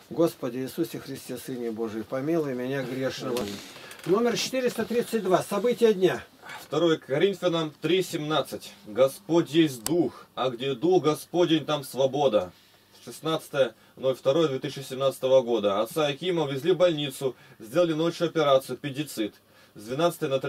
Господи Иисусе Христе, Сыне Божий, помилуй меня грешного. Номер 432. События дня. 2 Коринфянам 3:17. Господь есть Дух, а где Дух Господень, там свобода. 16.02.2017 года. Отца Акима увезли в больницу, сделали ночью операцию, педицит. С 12 на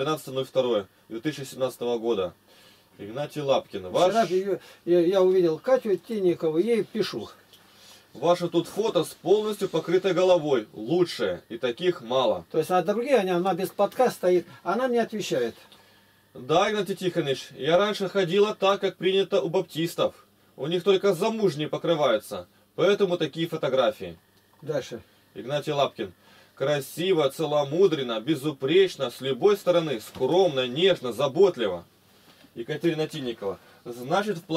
13.02.2017 года. Игнатий Лапкин. Вчера я увидел Катю Тинникову, ей пишу. Ваше тут фото с полностью покрытой головой. Лучшее. И таких мало. То есть, а другие, она без платка стоит, она мне отвечает. Да, Игнатий Тихонович, я раньше ходила так, как принято у баптистов. У них только замужние покрываются. Поэтому такие фотографии. Дальше. Игнатий Лапкин. Красиво, целомудренно, безупречно, с любой стороны, скромно, нежно, заботливо. Екатерина Тинникова. Значит, в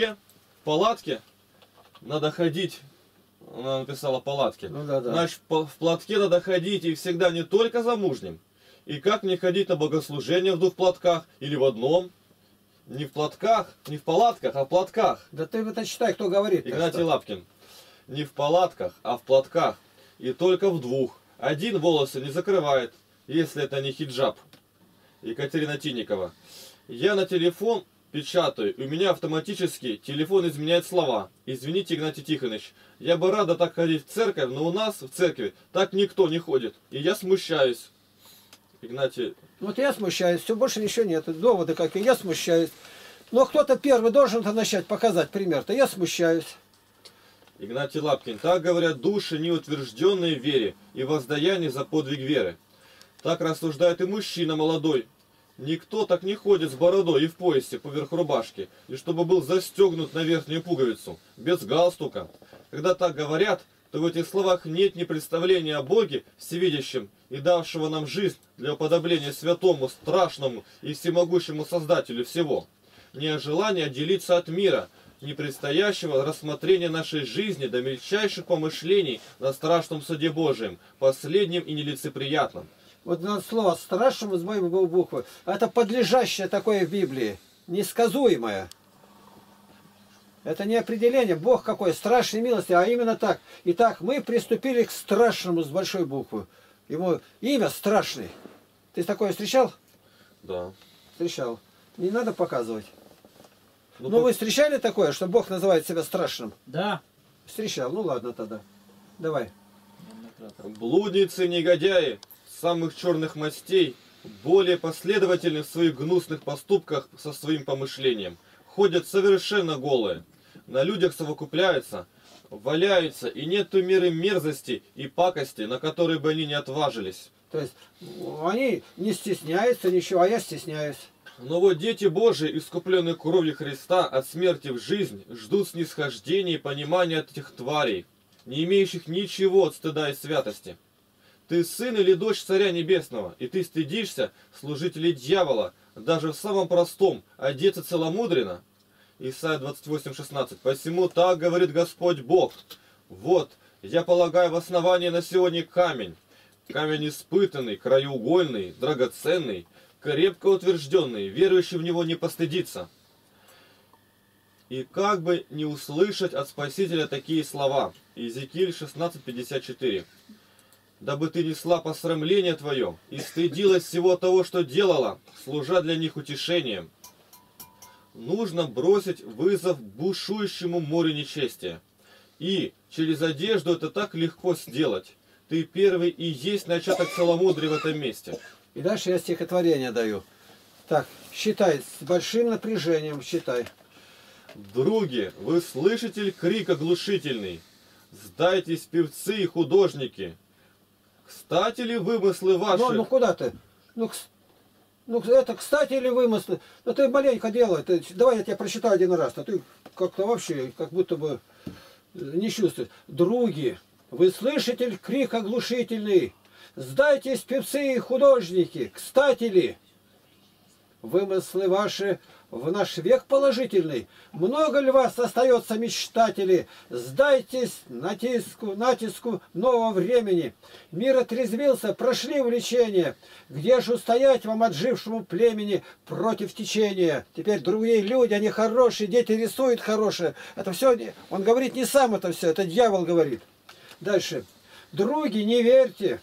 палатке надо ходить. Она написала палатки. Ну, да. Значит, в платке надо ходить и всегда не только замужним. И как мне ходить на богослужение в двух платках или в одном? Не в платках, не в палатках, а в платках. Да ты это читай, кто говорит. Игнатий Лапкин. Не в палатках, а в платках. И только в двух. Один волосы не закрывает, если это не хиджаб. Екатерина Тинникова. Я на телефон печатаю, у меня автоматически телефон изменяет слова. Извините, Игнатий Тихонович, я бы рада так ходить в церковь, но у нас в церкви так никто не ходит. И я смущаюсь. Игнатий... Вот я смущаюсь, все, больше ничего нет. Доводы какие, я смущаюсь. Но кто-то первый должен-то начать показать пример-то, я смущаюсь. Игнатий Лапкин. Так говорят души, неутвержденные в вере и воздаяние за подвиг веры. Так рассуждает и мужчина молодой. Никто так не ходит с бородой и в поясе поверх рубашки, и чтобы был застегнут на верхнюю пуговицу, без галстука. Когда так говорят, то в этих словах нет ни представления о Боге всевидящем и давшего нам жизнь для уподобления святому, страшному и всемогущему Создателю всего, ни о желании отделиться от мира, ни предстоящего рассмотрения нашей жизни до мельчайших помышлений на страшном суде Божием, последнем и нелицеприятном. Вот надо слово «страшному» с моей буквы. Это подлежащее такое в Библии, несказуемое. Это не определение, Бог какой, страшной милости, а именно так. Итак, мы приступили к страшному с большой буквы. Его имя страшный. Ты такое встречал? Да. Встречал. Не надо показывать. Ну, вы встречали такое, что Бог называет себя страшным? Да. Встречал. Ну ладно тогда. Давай. Блудницы, негодяи, самых черных мастей, более последовательны в своих гнусных поступках со своим помышлением, ходят совершенно голые, на людях совокупляются, валяются, и нету меры мерзости и пакости, на которые бы они не отважились. То есть они не стесняются ничего, а я стесняюсь. Но вот дети Божии, искупленные кровью Христа от смерти в жизнь, ждут снисхождения и понимания от этих тварей, не имеющих ничего от стыда и святости. Ты сын или дочь Царя Небесного, и ты стыдишься служителей дьявола, даже в самом простом, одеться целомудренно. Исайя 28:16. Посему так говорит Господь Бог. Вот, я полагаю в основании на сегодня камень. Камень испытанный, краеугольный, драгоценный, крепко утвержденный, верующий в него не постыдится. И как бы не услышать от Спасителя такие слова. Иезекииль 16:54. Дабы ты несла посрамление твое и стыдилась всего того, что делала, служа для них утешением. Нужно бросить вызов бушующему морю нечестия. И через одежду это так легко сделать. Ты первый и есть начаток целомудрия в этом месте. И дальше я стихотворение даю. Так, считай, с большим напряжением считай. Други, вы слышите ли крик оглушительный? Сдайтесь, певцы и художники. Кстати ли вымыслы ваши? Ну куда ты? Это кстати ли вымыслы? Ну ты маленько делай. Давай я тебя прочитаю один раз. А ты как-то вообще, как будто бы не чувствуешь. Други, вы слышите ли крик оглушительный? Сдайтесь, певцы и художники. Кстати ли вымыслы ваши в наш век положительный? Много ли вас остается мечтателей? Сдайтесь натиску нового времени. Мир отрезвился, прошли увлечения. Где же устоять вам отжившему племени против течения? Теперь другие люди, они хорошие, дети рисуют хорошие. Это все, он говорит не сам это все, это дьявол говорит. Дальше. Други, не верьте.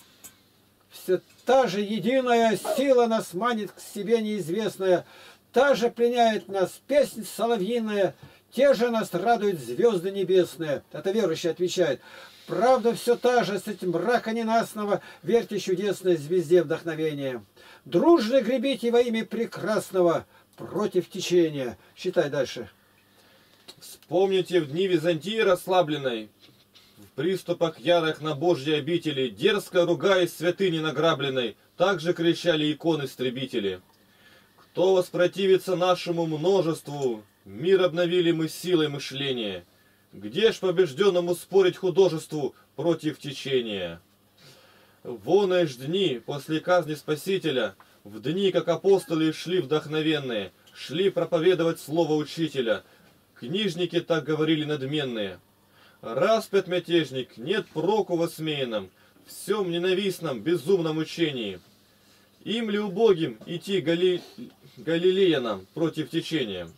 Все та же единая сила нас манит к себе неизвестная. Та же пленяет нас песнь соловьиная. Те же нас радуют звезды небесные. Это верующий отвечает. Правда все та же, с этим мрака ненастного. Верьте чудесной звезде вдохновения. Дружно гребите во имя прекрасного против течения. Читай дальше. Вспомните в дни Византии расслабленной, в приступах ярых на Божьи обители, дерзко ругаясь святыни награбленной, также кричали иконы-истребители. Кто воспротивится нашему множеству, мир обновили мы силой мышления. Где ж побежденному спорить художеству против течения? Воные ж дни после казни Спасителя, в дни, как апостолы шли вдохновенные, шли проповедовать слово учителя. Книжники так говорили надменные. Распят мятежник, нет проку в осмеянном, всем ненавистном, безумном учении. Им ли убогим идти галилеянам против течения?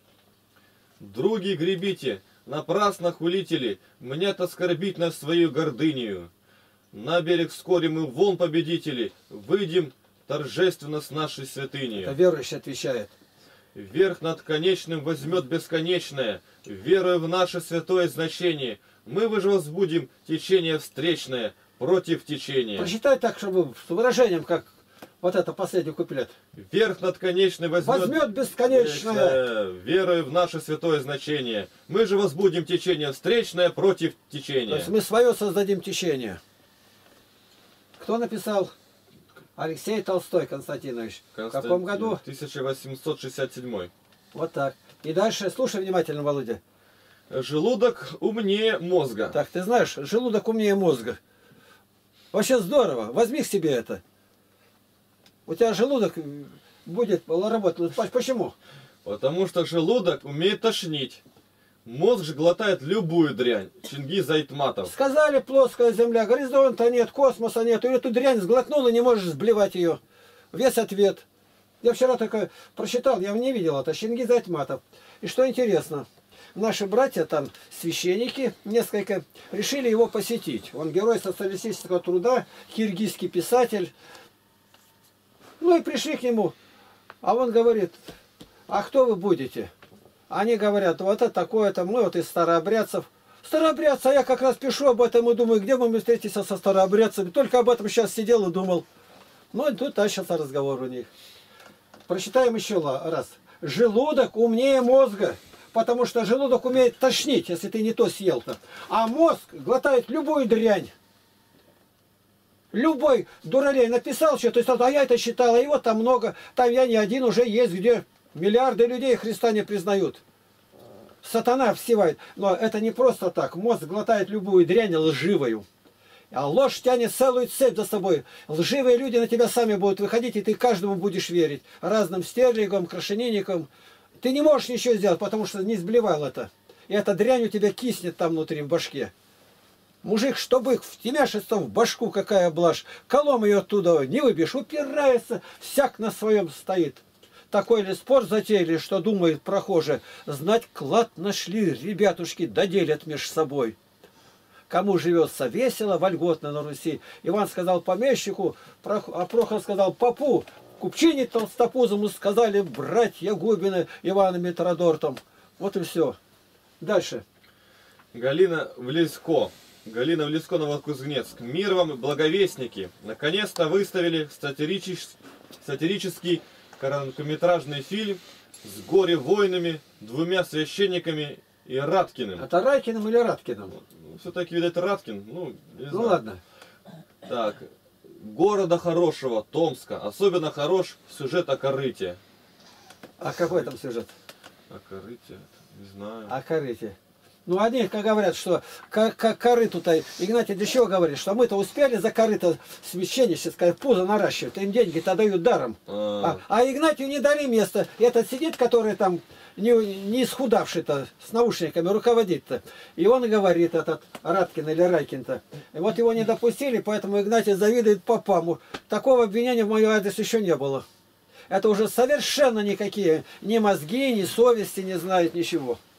Други, гребите, напрасно хулители, мнят оскорбить нас свою гордынею. На берег вскоре мы вон победители, выйдем торжественно с нашей святыней. Это верующий отвечает. Верх над конечным возьмет бесконечное, веруя в наше святое значение, мы же возбудим течение встречное против течения. Прочитай так, чтобы с выражением, как вот это последний куплет. Верх над конечным возьмет бесконечное, веруя в наше святое значение, мы же возбудим течение встречное против течения. То есть мы свое создадим течение. Кто написал? Алексей Толстой Константинович. В каком году? 1867. Вот так. И дальше, слушай внимательно, Володя. Желудок умнее мозга. Так, ты знаешь, желудок умнее мозга. Вообще здорово. Возьми к себе это. У тебя желудок будет работать. Почему? Потому что желудок умеет тошнить. Мозг же глотает любую дрянь. Чингиз Айтматов. Сказали, плоская земля, горизонта нет, космоса нет. И эту дрянь сглотнул и не можешь сблевать ее. Весь ответ. Я вчера только прочитал, я не видел это. Чингиз Айтматов. И что интересно, наши братья там, священники, несколько, решили его посетить. Он герой социалистического труда, киргизский писатель. Ну и пришли к нему. А он говорит, а кто вы будете? Они говорят, вот это такое-то, мы вот из старообрядцев. Старообрядцы, а я как раз пишу об этом и думаю, где мы встретимся со старообрядцами. Только об этом сейчас сидел и думал. Ну и тут начался разговор у них. Прочитаем еще раз. Желудок умнее мозга. Потому что желудок умеет тошнить, если ты не то съел-то. А мозг глотает любую дрянь. Любой дуралей написал что-то, а я это читал, а его там много. Там я не один уже есть, где... Миллиарды людей Христа не признают. Сатана всевает. Но это не просто так. Мозг глотает любую дрянь лживую. А ложь тянет целую цепь за собой. Лживые люди на тебя сами будут выходить, и ты каждому будешь верить. Разным стерлигам, крашенинникам. Ты не можешь ничего сделать, потому что не сблевал это. И эта дрянь у тебя киснет там внутри, в башке. Мужик, чтобы втемяшится в башку, какая блажь. Колом ее оттуда не выбьешь. Упирается, всяк на своем стоит. Такой ли спор затеяли, что думают прохожие, знать клад нашли, ребятушки, доделят меж собой. Кому живется весело, вольготно на Руси. Иван сказал помещику, а Прохор сказал попу. Купчине толстопузому сказали братья Губины Ивана Митродортом. Вот и все. Дальше. Галина Влесько. Галина Влесько, Новокузнецк. Мир вам, благовестники. Наконец-то выставили сатирический короткометражный фильм с горе-воинами, двумя священниками и Раткиным. Это Райкиным или Раткиным? Ну, все-таки, видать, Раткин. Ну, не знаю. Ну ладно. Так. Города хорошего, Томска. Особенно хорош сюжет о корыте. А какой там сюжет? О корыте? Не знаю. О корыте. Ну, они как говорят, что корыту-то, Игнатий для чего говорит, что мы-то успели за корыто священническое пузо наращивать, им деньги-то дают даром. А Игнатию не дали место. И этот сидит, который там не исхудавший-то, с наушниками руководит-то. И он говорит, этот Раткин или Райкин-то. И вот его не допустили, поэтому Игнатий завидует попам. Такого обвинения в мой адрес еще не было. Это уже совершенно никакие ни мозги, ни совести не знают, ничего.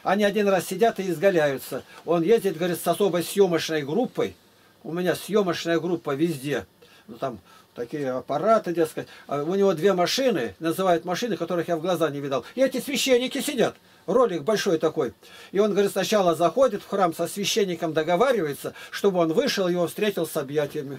Они один раз сидят и изгаляются. Он ездит, говорит, с особой съемочной группой. У меня съемочная группа везде. Ну, там такие аппараты, дескать. А у него 2 машины, называют машины, которых я в глаза не видал. И эти священники сидят. Ролик большой такой. И он, говорит, сначала заходит в храм, со священником договаривается, чтобы он вышел, его встретил с объятиями.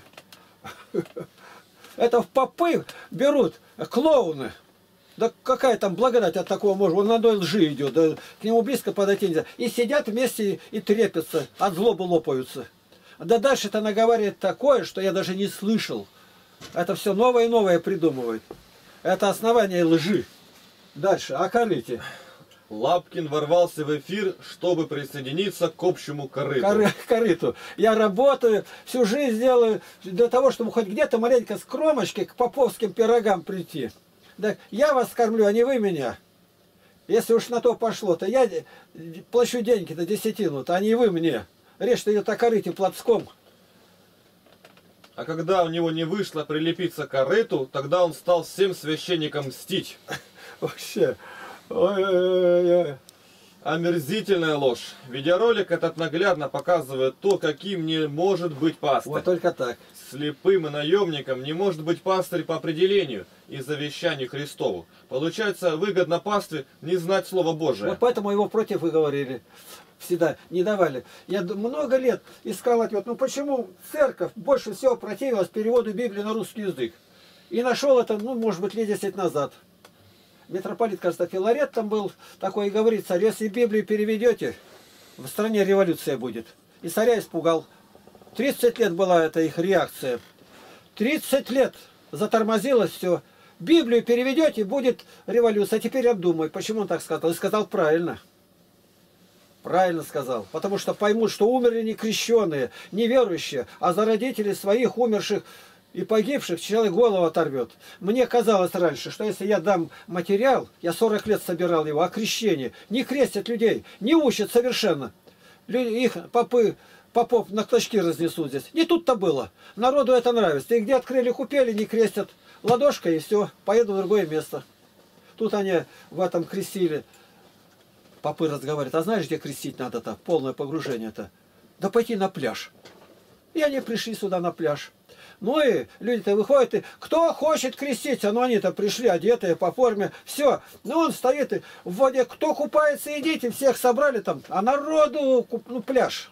Это в попы берут клоуны. Да какая там благодать от такого может? Он на одной лжи идет, да, к нему близко подойти нельзя. И сидят вместе и трепятся, от злобы лопаются. Да дальше-то наговаривает такое, что я даже не слышал. Это все новое и новое придумывает. Это основание лжи. Дальше, о корыте. Лапкин ворвался в эфир, чтобы присоединиться к общему корыту. Корыту. Я работаю, всю жизнь делаю для того, чтобы хоть где-то маленько с кромочки к поповским пирогам прийти. Да, я вас кормлю, а не вы меня. Если уж на то пошло, то я плачу деньги-то десятину, а не вы мне. Речь-то идет о корыте плотском. А когда у него не вышло прилепиться к корыту, тогда он стал всем священникам мстить. Вообще. Ой-ой-ой. Омерзительная ложь. Видеоролик этот наглядно показывает то, каким не может быть пастырь. Вот только так. Слепым и наемником не может быть пастырь по определению и завещанию Христову. Получается, выгодно пастве не знать Слово Божие. Вот поэтому его против вы говорили. Всегда не давали. Я много лет искал ответ. Ну почему церковь больше всего противилась переводу Библии на русский язык? И нашел это, ну, может быть, лет 10 назад. Митрополит, кажется, Филарет там был такой, и говорит: царь, если Библию переведете, в стране революция будет. И царя испугал. 30 лет была эта их реакция. 30 лет затормозилось все. Библию переведете, будет революция. А теперь обдумай, почему он так сказал. И сказал правильно. Правильно сказал. Потому что поймут, что умерли не крещеные, не верующие, а за родителей своих умерших и погибших человек голову оторвет. Мне казалось раньше, что если я дам материал, я 40 лет собирал его, о крещении, не крестят людей, не учат совершенно. Их попов на клочки разнесут здесь. Не тут-то было. Народу это нравится. И где открыли купели, не крестят. Ладошкой и все, поеду в другое место. Тут они в этом крестили. Попы разговаривают: а знаешь, где крестить надо-то? Полное погружение-то. Да пойти на пляж. И они пришли сюда на пляж. Ну и люди-то выходят, и кто хочет креститься, ну они-то пришли одетые по форме, все. Ну он стоит и в воде, кто купается, идите, всех собрали там, а народу, ну пляж.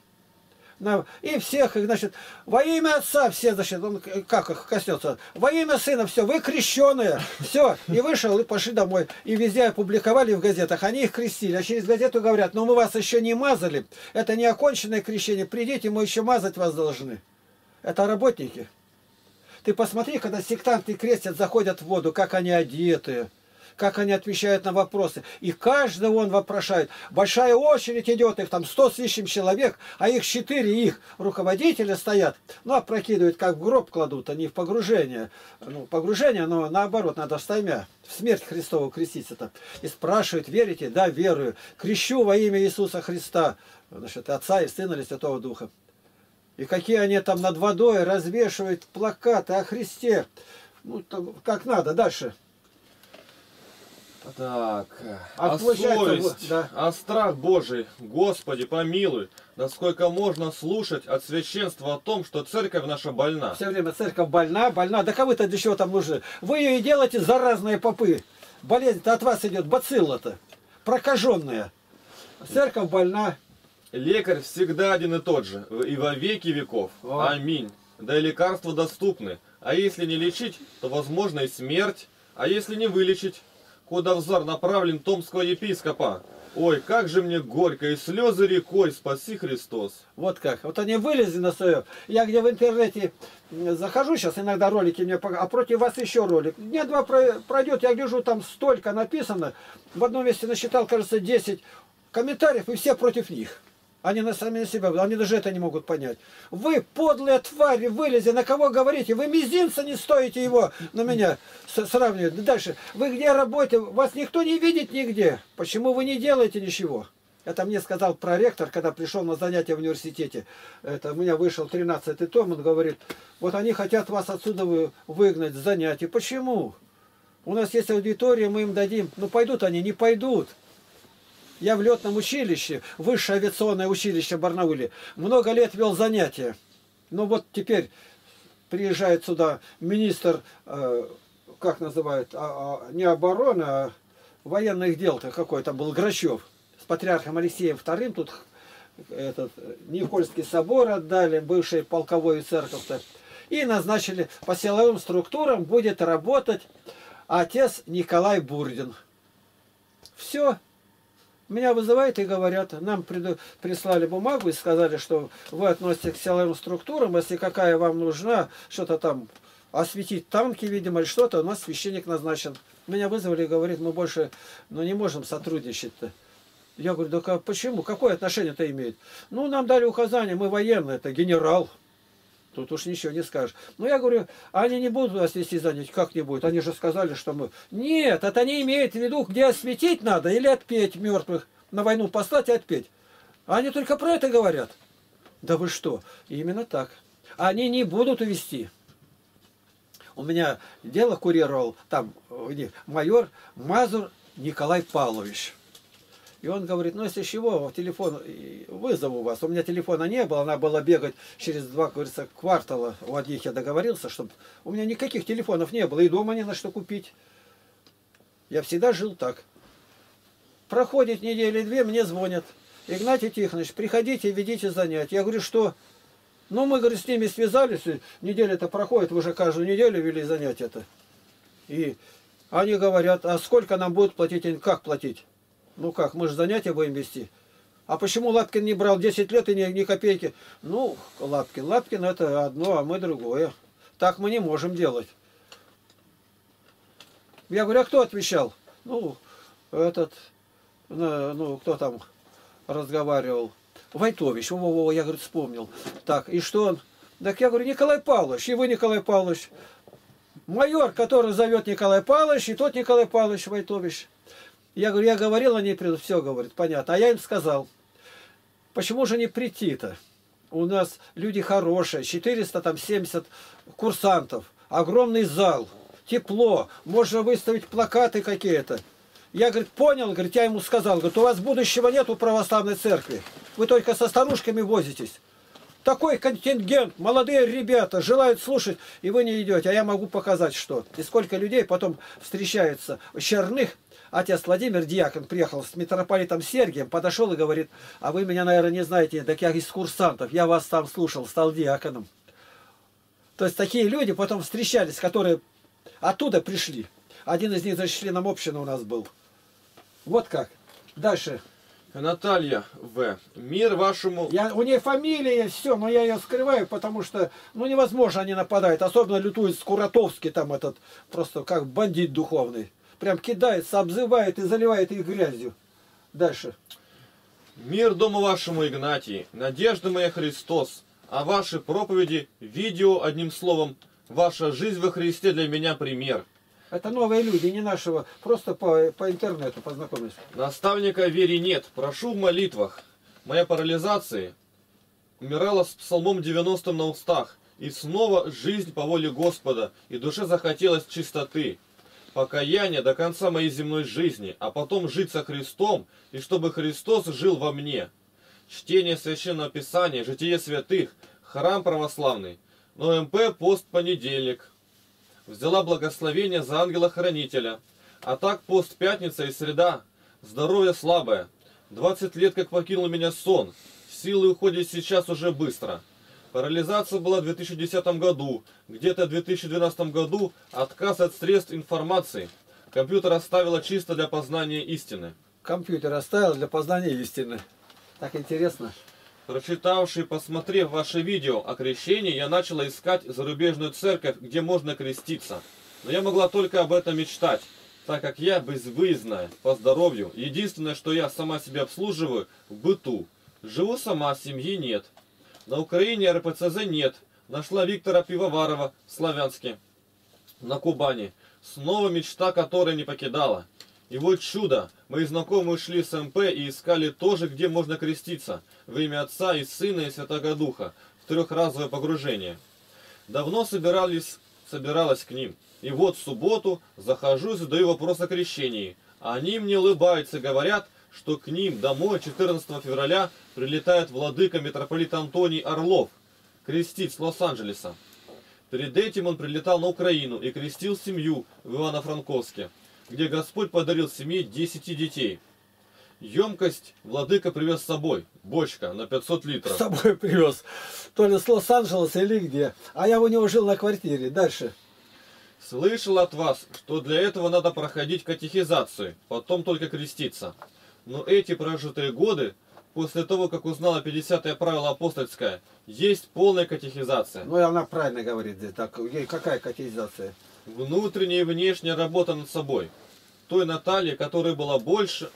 И всех, значит, во имя Отца все, значит, он как их коснется, во имя Сына, все, вы крещеные, все. И вышел, и пошли домой. И везде опубликовали в газетах, они их крестили. А через газету говорят: ну мы вас еще не мазали, это не оконченное крещение, придите, мы еще мазать вас должны. Это работники. Ты посмотри, когда сектанты крестят, заходят в воду, как они одеты, как они отвечают на вопросы. И каждого он вопрошает. Большая очередь идет, их там 100 с лишним человек, а их 4, их руководители стоят. Ну, опрокидывают, как в гроб кладут, а не в погружение. Ну, погружение, но наоборот, надо встаймя, в смерть Христову креститься-то. И спрашивают: верите? Да, верую. Крещу во имя Иисуса Христа, значит, Отца и Сына и Святого Духа. И какие они там над водой развешивают плакаты о Христе. Ну, там, как надо. Дальше. Так, А совесть, да. а страх Божий, Господи, помилуй, насколько можно слушать от священства о том, что церковь наша больна. Все время церковь больна, больна. Да кого-то для чего там нужны? Вы ее и делаете, заразные попы. Болезнь-то от вас идет, бацилла-то, прокаженная. Церковь больна. Лекарь всегда один и тот же, и во веки веков. О. Аминь. Да и лекарства доступны. А если не лечить, то возможно и смерть. А если не вылечить, куда взор направлен томского епископа? Ой, как же мне горько, и слезы рекой, спаси Христос. Вот как. Вот они вылезли на свое. Я где в интернете захожу сейчас, иногда ролики мне показывают, а против вас еще ролик. Дня 2 пройдет, я гляжу, там столько написано. В одном месте насчитал, кажется, 10 комментариев, и все против них. Они на сами себя, они даже это не могут понять. Вы, подлые твари, вылезли, на кого говорите? Вы мизинца не стоите его на меня сравнивать. Дальше. Вы где работаете? Вас никто не видит нигде. Почему вы не делаете ничего? Это мне сказал проректор, когда пришел на занятия в университете. Это у меня вышел 13-й том, он говорит: вот они хотят вас отсюда выгнать с занятий. Почему? У нас есть аудитория, мы им дадим. Ну пойдут они, не пойдут. Я в летном училище, высшее авиационное училище в Барнауле, много лет вел занятия. Но вот теперь приезжает сюда министр, как называют, не обороны, а военных дел-то какой-то был, Грачев, с патриархом Алексеем II, тут этот Никольский собор отдали, бывший полковой церковь-то, и назначили по силовым структурам будет работать отец Николай Бурдин. Все. Меня вызывают и говорят, нам прислали бумагу и сказали, что вы относитесь к силовым структурам, если какая вам нужна, что-то там осветить танки, видимо, или что-то, у нас священник назначен. Меня вызвали и говорит, мы больше не можем сотрудничать-то. Я говорю, да почему? Какое отношение это имеет? Ну, нам дали указание, мы военные, это генерал. Тут уж ничего не скажешь. Но я говорю, они не будут нас вести занятия, как не будет? Они же сказали, что мы... Нет, это не имеет в виду, где осветить надо или отпеть мертвых, на войну послать и отпеть. Они только про это говорят. Да вы что? Именно так. Они не будут увести. У меня дело курировал там майор Мазур Николай Павлович. И он говорит, ну если чего, телефон вызову вас. У меня телефона не было, надо было бегать через 2, говорится, квартала. У одних я договорился, чтобы... У меня никаких телефонов не было, и дома не на что купить. Я всегда жил так. Проходит недели-две, мне звонят. Игнатий Тихонович, приходите, ведите занятия. Я говорю, что? Ну мы, говорит, с ними связались, неделя-то проходит, вы же каждую неделю вели занятия-то. И они говорят, а сколько нам будут платить? Как платить? Ну как, мы же занятия будем вести. А почему Лапкин не брал 10 лет и ни копейки? Ну, Лапкин это одно, а мы другое. Так мы не можем делать. Я говорю, а кто отвечал? Ну, кто там разговаривал? Войтович. Я, говорю, вспомнил. Так, и что он? Так я говорю, Николай Павлович, и вы, Николай Павлович. Майор, который зовет Николай Павлович, и тот Николай Павлович Войтович. Я говорю, я говорил, они придут, все, говорит, понятно. А я им сказал, почему же не прийти-то? У нас люди хорошие, 470 курсантов, огромный зал, тепло, можно выставить плакаты какие-то. Я, говорит, понял, говорит, я ему сказал, говорит, у вас будущего нет у православной церкви, вы только со старушками возитесь. Такой контингент, молодые ребята желают слушать, и вы не идете, а я могу показать, что. И сколько людей потом встречается, Черных. Отец Владимир Дьякон приехал с митрополитом Сергием, подошел и говорит, а вы меня, наверное, не знаете, так я из курсантов, я вас там слушал, стал диаконом. То есть такие люди потом встречались, которые оттуда пришли. Один из них, значит, членом общины у нас был. Вот как. Дальше. Наталья В. Мир вашему... У нее фамилия, все, но я ее скрываю, потому что, невозможно, они нападают. Особенно лютует Скуратовский, там этот, просто как бандит духовный. Прям кидается, обзывает и заливает их грязью. Дальше. Мир дому вашему, Игнатий, надежда моя Христос, а ваши проповеди, видео, одним словом, ваша жизнь во Христе для меня пример. Это новые люди, не нашего, просто по интернету познакомились. Наставника вере нет, прошу в молитвах. Моя парализация умирала с псалмом 90 на устах, и снова жизнь по воле Господа, и душе захотелось чистоты. Покаяние до конца моей земной жизни, а потом жить со Христом, и чтобы Христос жил во мне. Чтение Священного Писания, житие святых, храм православный, но МП пост понедельник. Взяла благословение за ангела-хранителя, а так пост пятница и среда, здоровье слабое. 20 лет как покинул меня сон, силы уходят сейчас уже быстро. Парализация была в 2010 году, где-то в 2012 году отказ от средств информации. Компьютер оставила чисто для познания истины. Компьютер оставил для познания истины. Так интересно. Прочитавший и посмотрев ваше видео о крещении, я начала искать зарубежную церковь, где можно креститься. Но я могла только об этом мечтать, так как я безвыездная, по здоровью. Единственное, что я сама себя обслуживаю в быту. Живу сама, семьи нет. На Украине РПЦЗ нет. Нашла Виктора Пивоварова в Славянске, на Кубани. Снова мечта, которая не покидала. И вот чудо. Мои знакомые шли с МП и искали тоже, где можно креститься. Во имя Отца и Сына и Святого Духа. В трехразовое погружение. Давно собиралась к ним. И вот в субботу захожу и задаю вопрос о крещении. Они мне улыбаются и говорят, что к ним домой 14 февраля прилетает владыка митрополит Антоний Орлов крестить с Лос-Анджелеса. Перед этим он прилетал на Украину и крестил семью в Ивано-Франковске, где Господь подарил семье 10 детей. Емкость владыка привез с собой, бочка на 500 литров. С собой привез. То ли с Лос-Анджелеса или где. А я у него жил на квартире. Дальше. Слышал от вас, что для этого надо проходить катехизацию, потом только креститься. Но эти прожитые годы, после того, как узнала 50-е правило апостольское, есть полная катехизация. Ну и она правильно говорит здесь. Так, ей какая катехизация? Внутренняя и внешняя работа над собой. Той Натальи, которой была больше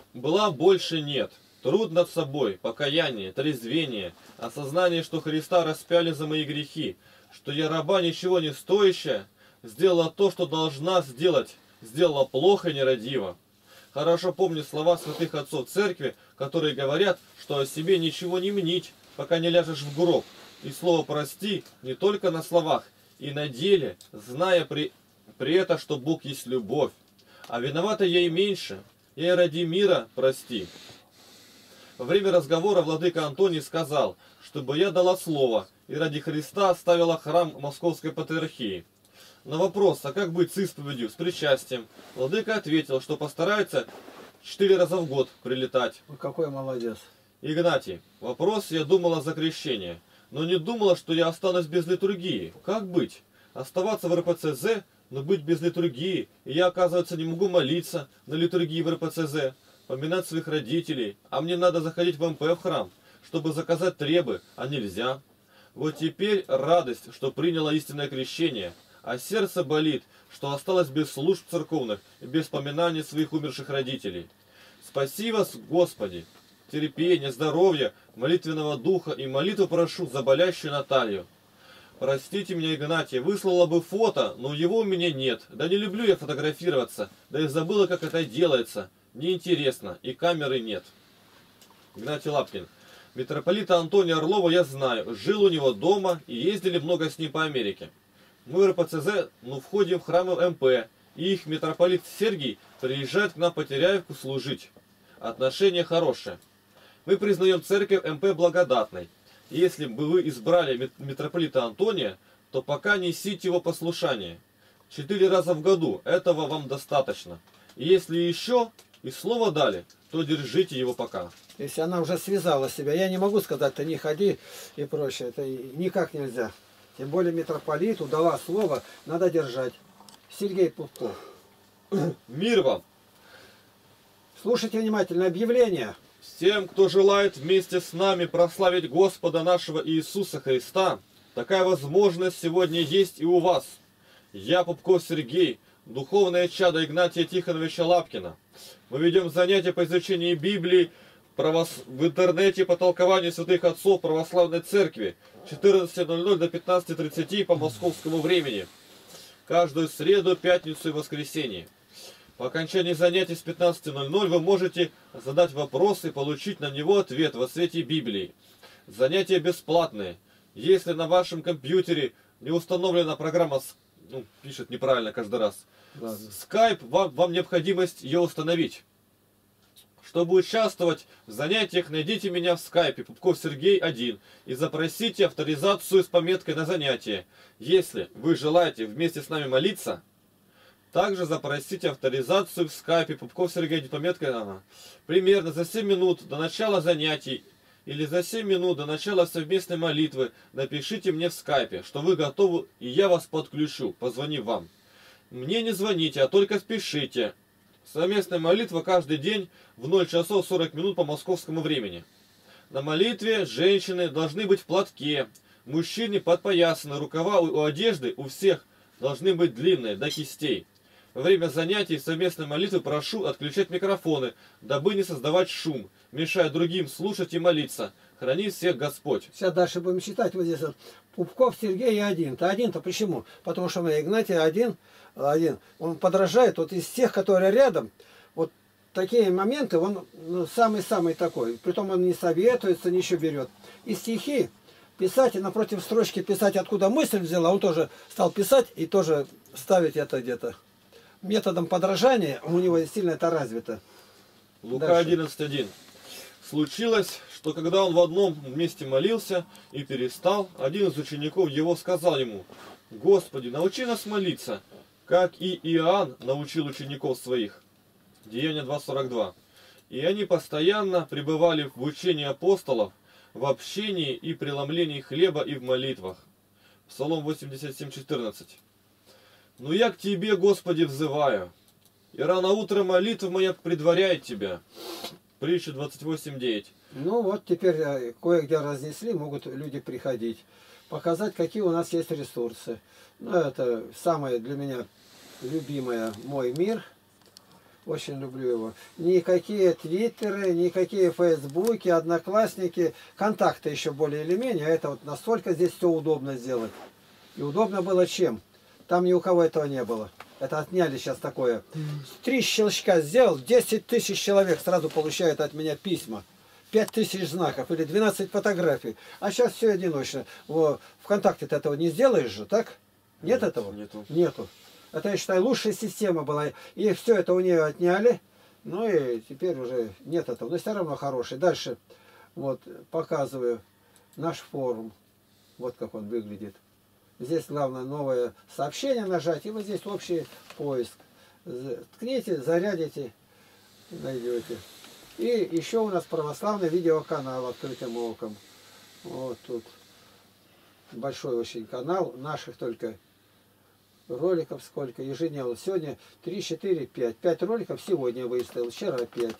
нет. Труд над собой, покаяние, трезвение, осознание, что Христа распяли за мои грехи, что я раба ничего не стоящая, сделала то, что должна сделать, сделала плохо и нерадиво. Хорошо помню слова святых отцов церкви, которые говорят, что о себе ничего не мнить, пока не ляжешь в гроб. И слово «прости» не только на словах, и на деле, зная при этом, что Бог есть любовь. А виновата я и меньше, я и ради мира прости. Во время разговора владыка Антоний сказал, чтобы я дала слово и ради Христа оставила храм Московской Патриархии. На вопрос, а как быть с исповедью, с причастием, владыка ответил, что постарается 4 раза в год прилетать. Ой, какой молодец. Игнатий, вопрос я думала за крещение, но не думала, что я останусь без литургии. Как быть? Оставаться в РПЦЗ, но быть без литургии, и я, оказывается, не могу молиться на литургии в РПЦЗ, поминать своих родителей, а мне надо заходить в МП в храм, чтобы заказать требы, а нельзя. Вот теперь радость, что приняла истинное крещение, а сердце болит, что осталось без служб церковных и без поминания своих умерших родителей. Спаси вас, Господи! Терпения, здоровья, молитвенного духа и молитву прошу за болящую Наталью. Простите меня, Игнатий, выслала бы фото, но его у меня нет. Да не люблю я фотографироваться, да и забыла, как это делается. Неинтересно, и камеры нет. Игнатий Лапкин. Митрополита Антония Орлова я знаю, жил у него дома и ездили много с ним по Америке. Мы в РПЦЗ, входим в храмы МП, и их митрополит Сергий приезжает к нам по Теряевку служить. Отношения хорошие. Мы признаем церковь МП благодатной. И если бы вы избрали митрополита Антония, то пока несите его послушание. 4 раза в году, этого вам достаточно. И если еще и слово дали, то держите его пока. Если она уже связала себя, я не могу сказать, ты не ходи и прочее. Это никак нельзя. Тем более митрополиту дала слово, надо держать. Сергей Пупков. Мир вам! Слушайте внимательно объявление. Всем, кто желает вместе с нами прославить Господа нашего Иисуса Христа, такая возможность сегодня есть и у вас. Я, Пупков Сергей, духовное чадо Игнатия Тихоновича Лапкина. Мы ведем занятия по изучению Библии в интернете по толкованию святых отцов Православной Церкви 14:00 до 15:30 по московскому времени. Каждую среду, пятницу и воскресенье. По окончании занятий с 15:00 вы можете задать вопрос и получить на него ответ во свете Библии. Занятия бесплатные. Если на вашем компьютере не установлена программа, пишет неправильно каждый раз, Skype, вам необходимость ее установить. Чтобы участвовать в занятиях, найдите меня в скайпе Пупков Сергей 1 и запросите авторизацию с пометкой на занятие. Если вы желаете вместе с нами молиться, также запросите авторизацию в скайпе Пупков Сергей 1 пометкой примерно за 7 минут до начала занятий или за 7 минут до начала совместной молитвы напишите мне в скайпе, что вы готовы, и я вас подключу, позвонив вам. Мне не звоните, а только спешите. Совместная молитва каждый день в 0 часов 40 минут по московскому времени. На молитве женщины должны быть в платке, мужчины подпоясаны, рукава у одежды у всех должны быть длинные, до кистей. Во время занятий совместной молитвы прошу отключать микрофоны, дабы не создавать шум, мешая другим слушать и молиться. Храни всех Господь. Сейчас дальше будем читать. Вот здесь вот. Пупков Сергей 1. Один-то почему? Потому что мы Игнатий один. Он подражает вот из тех, которые рядом. Вот такие моменты он самый-самый такой. Притом он не советуется, ничего берет. И стихи писать, и напротив строчки писать, откуда мысль взяла, он тоже стал писать и тоже ставить это где-то. Методом подражания у него сильно это развито. Лука Дальше. 11:1. Случилось, что когда он в одном месте молился и перестал, один из учеников его сказал ему: «Господи, научи нас молиться, как и Иоанн научил учеников своих». Деяния 2:42. И они постоянно пребывали в учении апостолов, в общении и преломлении хлеба и в молитвах. Псалом 87:14. «Ну я к Тебе, Господи, взываю, и рано утром молитва моя предваряет Тебя». Притча 28:9. Ну вот теперь кое-где разнесли, могут люди приходить, показать, какие у нас есть ресурсы. Ну, это самое для меня любимое «Мой мир». Очень люблю его. Никакие твиттеры, никакие фейсбуки, одноклассники, контакты еще более или менее. Это вот настолько здесь все удобно сделать. И удобно было чем? Там ни у кого этого не было. Это отняли сейчас такое. 3 щелчка сделал, 10 тысяч человек сразу получают от меня письма. 5 тысяч знаков или 12 фотографий. А сейчас все одиночно. ВКонтакте ты этого не сделаешь же, так? Нет этого? Нету. Нету. Это, я считаю, лучшая система была. И все это у нее отняли. Ну и теперь уже нет этого. Но все равно хороший. Дальше вот показываю наш форум. Вот как он выглядит. Здесь главное новое сообщение нажать. И вот здесь общий поиск. Ткните, зарядите, найдете. И еще у нас православный видеоканал «Открытым оком». Вот тут большой очень канал. Наших только роликов сколько ежедневно. Сегодня 3, 4, 5. 5 роликов сегодня выставил, вчера 5.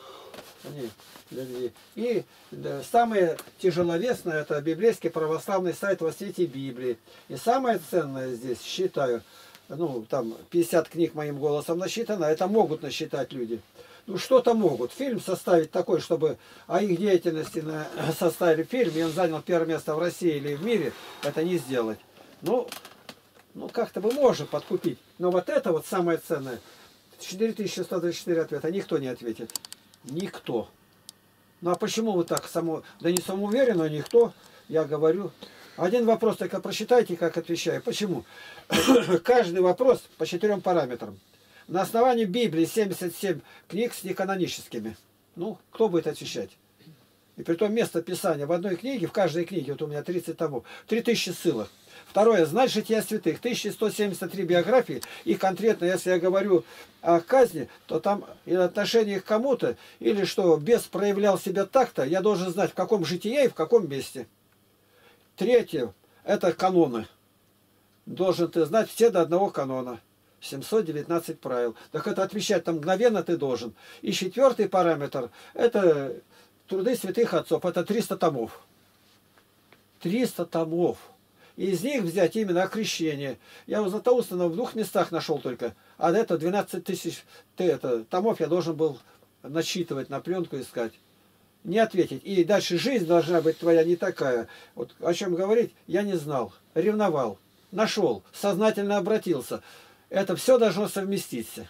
Они для людей. И самое тяжеловесное — это библейский православный сайт «Во свете Библии». И самое ценное здесь, считаю, ну там 50 книг моим голосом насчитано, это могут насчитать люди. Ну что-то могут. Фильм составить такой, чтобы о их деятельности составили фильм, и он занял первое место в России или в мире, это не сделать. Ну как-то бы можно подкупить. Но вот это вот самое ценное. 4124 ответа. Никто не ответит. Никто. Ну а почему вы так да не самоуверенно, никто, я говорю. Один вопрос только прочитайте, как отвечаю. Почему? Каждый вопрос по 4 параметрам. На основании Библии 77 книг с неканоническими. Ну, кто будет отвечать? И при том место Писания в одной книге, в каждой книге, вот у меня 30 томов, 3000 ссылок. Второе, знать жития святых, 1173 биографии, и конкретно, если я говорю о казни, то там и отношение к кому-то, или что бес проявлял себя так-то, я должен знать, в каком житие и в каком месте. Третье, это каноны. Должен ты знать все до одного канона. 719 правил. Так это отвечать там мгновенно ты должен. И 4-й параметр, это труды святых отцов, это 300 томов. 300 томов. И из них взять именно окрещение. Я у Златоуста в 2 местах нашел только. А это 12 тысяч томов я должен был начитывать, на пленку искать. Не ответить. И дальше жизнь должна быть твоя не такая. Вот о чем говорить, я не знал. Ревновал. Нашел. Сознательно обратился. Это все должно совместиться.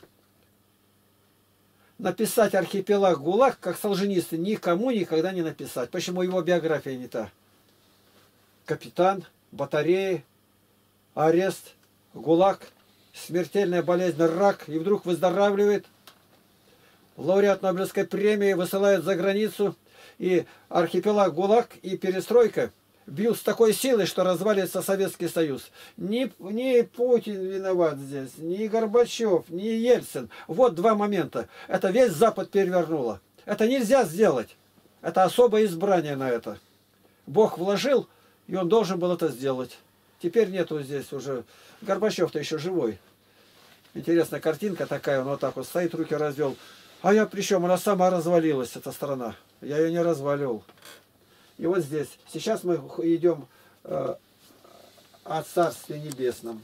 Написать архипелаг ГУЛАГ, как Солженицын, никому никогда не написать. Почему его биография не та? Капитан, батареи, арест, ГУЛАГ, смертельная болезнь, рак, и вдруг выздоравливает. Лауреат Нобелевской премии высылают за границу, и архипелаг ГУЛАГ и перестройка бьют с такой силой, что развалится Советский Союз. Ни Путин виноват здесь, ни Горбачев, ни Ельцин. Вот 2 момента. Это весь Запад перевернуло. Это нельзя сделать. Это особое избрание на это. Бог вложил, и он должен был это сделать. Теперь нету здесь уже. Горбачев-то еще живой. Интересная картинка такая. Он вот так вот стоит, руки развел. А я причем, она сама развалилась, эта страна. Я ее не развалил. И вот здесь. Сейчас мы идем о Царстве Небесном.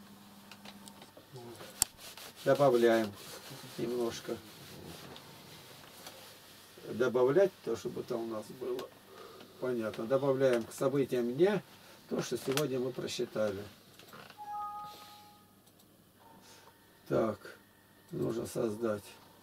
Добавляем немножко. Добавлять то, чтобы там у нас было. Понятно. Добавляем к событиям дня то, что сегодня мы просчитали. Так. Нужно создать.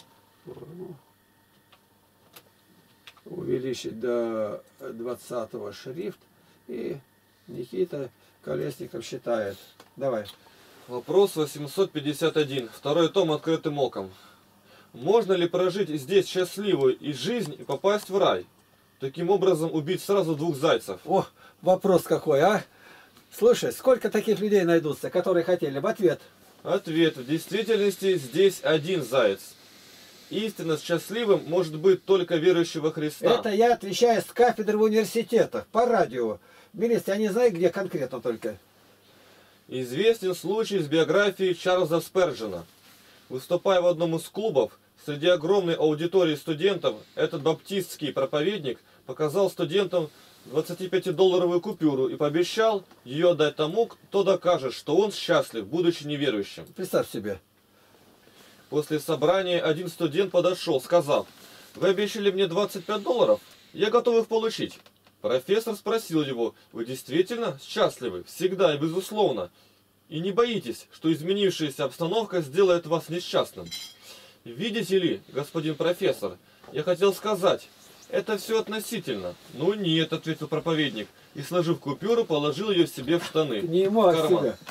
Увеличить до 20-го шрифт. И Никита Колесников считает. Давай. Вопрос 851. 2-й том «Открытым оком». Можно ли прожить здесь счастливую и жизнь и попасть в рай? Таким образом убить сразу двух зайцев. О, вопрос какой, а? Слушай, сколько таких людей найдутся, которые хотели бы? Ответ. Ответ. В действительности здесь один заяц. Истинно счастливым может быть только верующий во Христа. Это я отвечаю с кафедры в университетах, по радио. Милиция, я не знаю, где конкретно только. Известен случай из биографии Чарльза Сперджена. Выступая в одном из клубов, среди огромной аудитории студентов, этот баптистский проповедник показал студентам 25-долларовую купюру и пообещал ее отдать тому, кто докажет, что он счастлив, будучи неверующим. Представь себе. После собрания один студент подошел, сказав: «Вы обещали мне 25 долларов? Я готов их получить». Профессор спросил его: «Вы действительно счастливы? Всегда и безусловно? И не боитесь, что изменившаяся обстановка сделает вас несчастным?» «Видите ли, господин профессор, я хотел сказать, это все относительно». «Ну нет», — ответил проповедник, и, сложив купюру, положил ее себе в штаны. Не ему, а в карман. себе.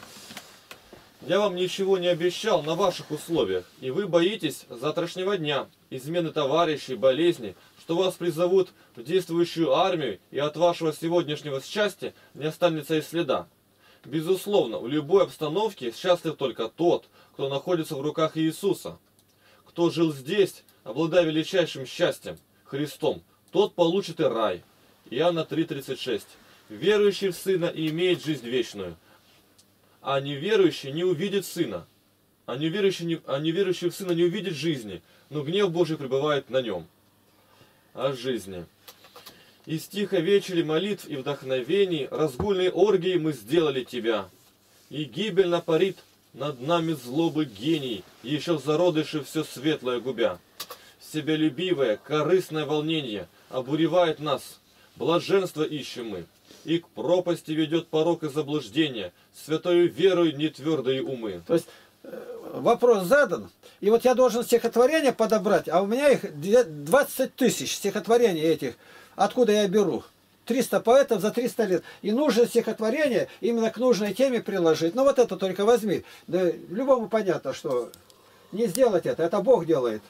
«Я вам ничего не обещал на ваших условиях, и вы боитесь завтрашнего дня, измены товарищей, болезни, что вас призовут в действующую армию, и от вашего сегодняшнего счастья не останется и следа. Безусловно, в любой обстановке счастлив только тот, кто находится в руках Иисуса. Кто жил здесь, обладая величайшим счастьем, Христом, тот получит и рай». Иоанна 3:36. «Верующий в Сына и имеет жизнь вечную, а неверующий не увидит Сына. А неверующий в Сына не увидит жизни, но гнев Божий пребывает на нем». О жизни. «Из тихой вечери молитв и вдохновений, разгульной оргии мы сделали Тебя. И гибельно парит над нами злобы гений, еще в зародыше все светлое губя. Себялюбивое, корыстное волнение обуревает нас, блаженство ищем мы, и к пропасти ведет порок и заблуждение, святою верою нетвердые умы». То есть вопрос задан, и вот я должен стихотворение подобрать, а у меня их 20 тысяч стихотворений этих. Откуда я беру? 300 поэтов за 300 лет. И нужно стихотворение именно к нужной теме приложить. Ну вот это только возьми. Да любому понятно, что не сделать это Бог делает.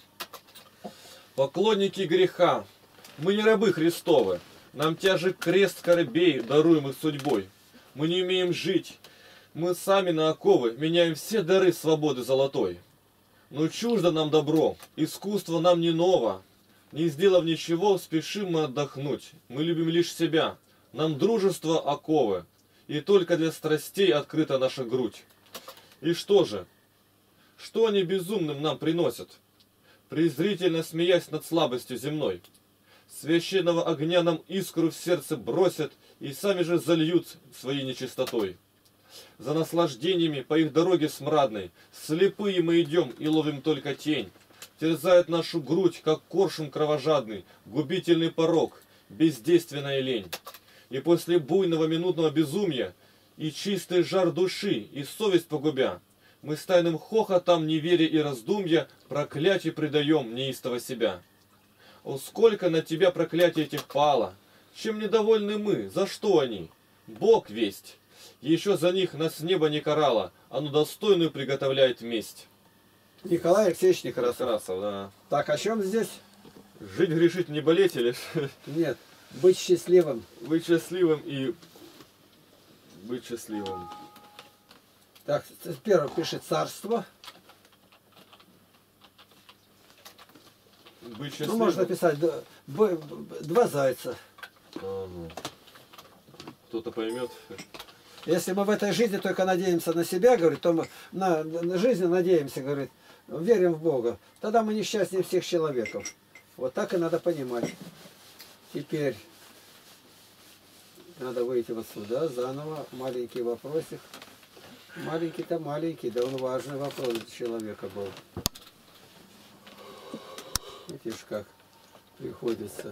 «Поклонники греха, мы не рабы Христовы, нам тяжек крест скорбей, даруемых судьбой. Мы не умеем жить, мы сами на оковы меняем все дары свободы золотой. Но чуждо нам добро, искусство нам не ново. Не сделав ничего, спешим мы отдохнуть. Мы любим лишь себя, нам дружество оковы, и только для страстей открыта наша грудь. И что же? Что они безумным нам приносят, презрительно смеясь над слабостью земной? Священного огня нам искру в сердце бросят и сами же зальют своей нечистотой. За наслаждениями по их дороге смрадной слепые мы идем и ловим только тень. Терзает нашу грудь, как коршун кровожадный, губительный порок, бездейственная лень. И после буйного минутного безумия и чистый жар души, и совесть погубя, мы с тайным хохотом, неверия и раздумья проклятие предаем неистово себя. О, сколько на тебя проклятий этих пало! Чем недовольны мы? За что они? Бог весть! Еще за них нас небо не карало, оно достойную приготовляет месть. Николай Алексеевич Некрасов, да. Так, о чем здесь? Жить, грешить, не болеть или... Нет, быть счастливым. Быть счастливым и... Быть счастливым. Так, первое пишет царство. Быть счастливым. Ну, можно написать два зайца. Кто-то поймет. Если мы в этой жизни только надеемся на себя, говорит, то мы на жизнь надеемся, говорит, верим в Бога. Тогда мы несчастнее всех человеков. Вот так и надо понимать. Теперь надо выйти вот сюда, заново, маленький вопросик. Маленький-то маленький, да он важный вопрос для человека был. Видишь, как приходится.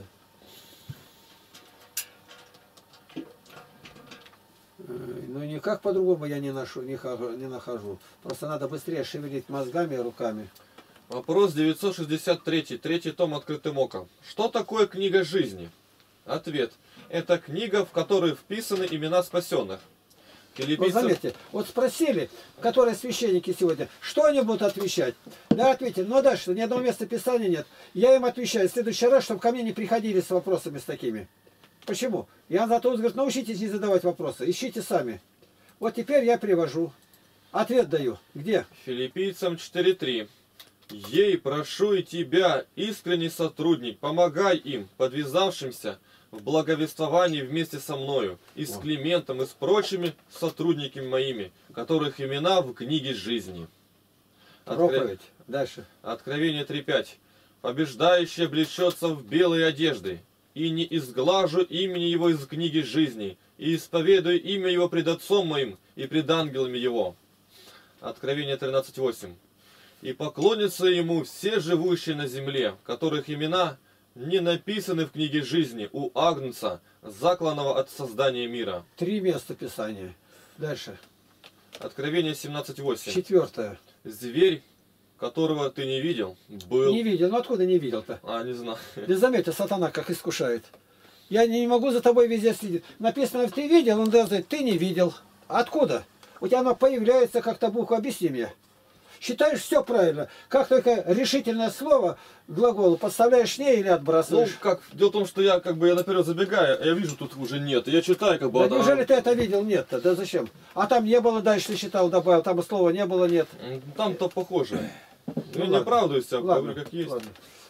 Ну никак по-другому я не нахожу. Просто надо быстрее шевелить мозгами и руками. Вопрос 963, третий том «Открытым оком». Что такое книга жизни? Ответ. Это книга, в которой вписаны имена спасенных. Вот Филиппийцам... заметьте, вот спросили, которые священники сегодня, что они будут отвечать? Да, ответили, ну а дальше ни одного места Писания нет. Я им отвечаю в следующий раз, чтобы ко мне не приходили с вопросами с такими. Почему? Иоанн Златоуст говорит, научитесь не задавать вопросы, ищите сами. Вот теперь я привожу. Ответ даю. Где? Филиппийцам 4.3. «Ей прошу и тебя, искренний сотрудник, помогай им, подвязавшимся в благовествовании вместе со мною, и с Климентом, и с прочими сотрудниками моими, которых имена в книге жизни». Проповедь. Дальше. Откровение 3.5. «Побеждающий облечется в белые одежды, и не изглажу имени его из книги жизни, и исповедую имя его пред Отцом моим и пред ангелами его». Откровение 13.8. «И поклонятся ему все живущие на земле, которых имена не написаны в книге жизни у Агнца, закланного от создания мира». 3 места Писания. Дальше. Откровение 17.8. 4. «Зверь, которого ты не видел, был...» Не видел. Ну откуда не видел-то? Не знаю. Да заметьте, сатана как искушает. Я не могу за тобой везде следить. Написано, ты видел, он должен сказать, ты не видел. Откуда? У тебя оно появляется как-то буква, объясни мне. Считаешь все правильно. Как только решительное слово глаголу подставляешь «не» или Ну, отбрасываешь. дело в том, что я я наперед забегаю, я вижу, тут уже нет. Я читаю, Да неужели ты это видел? Нет-то. Да зачем? А там не было, дальше ты считал, добавил, там и слова не было, нет. Там-то похоже. Ну, не ладно. оправдывайся, Ладно, говорю, как есть. ладно.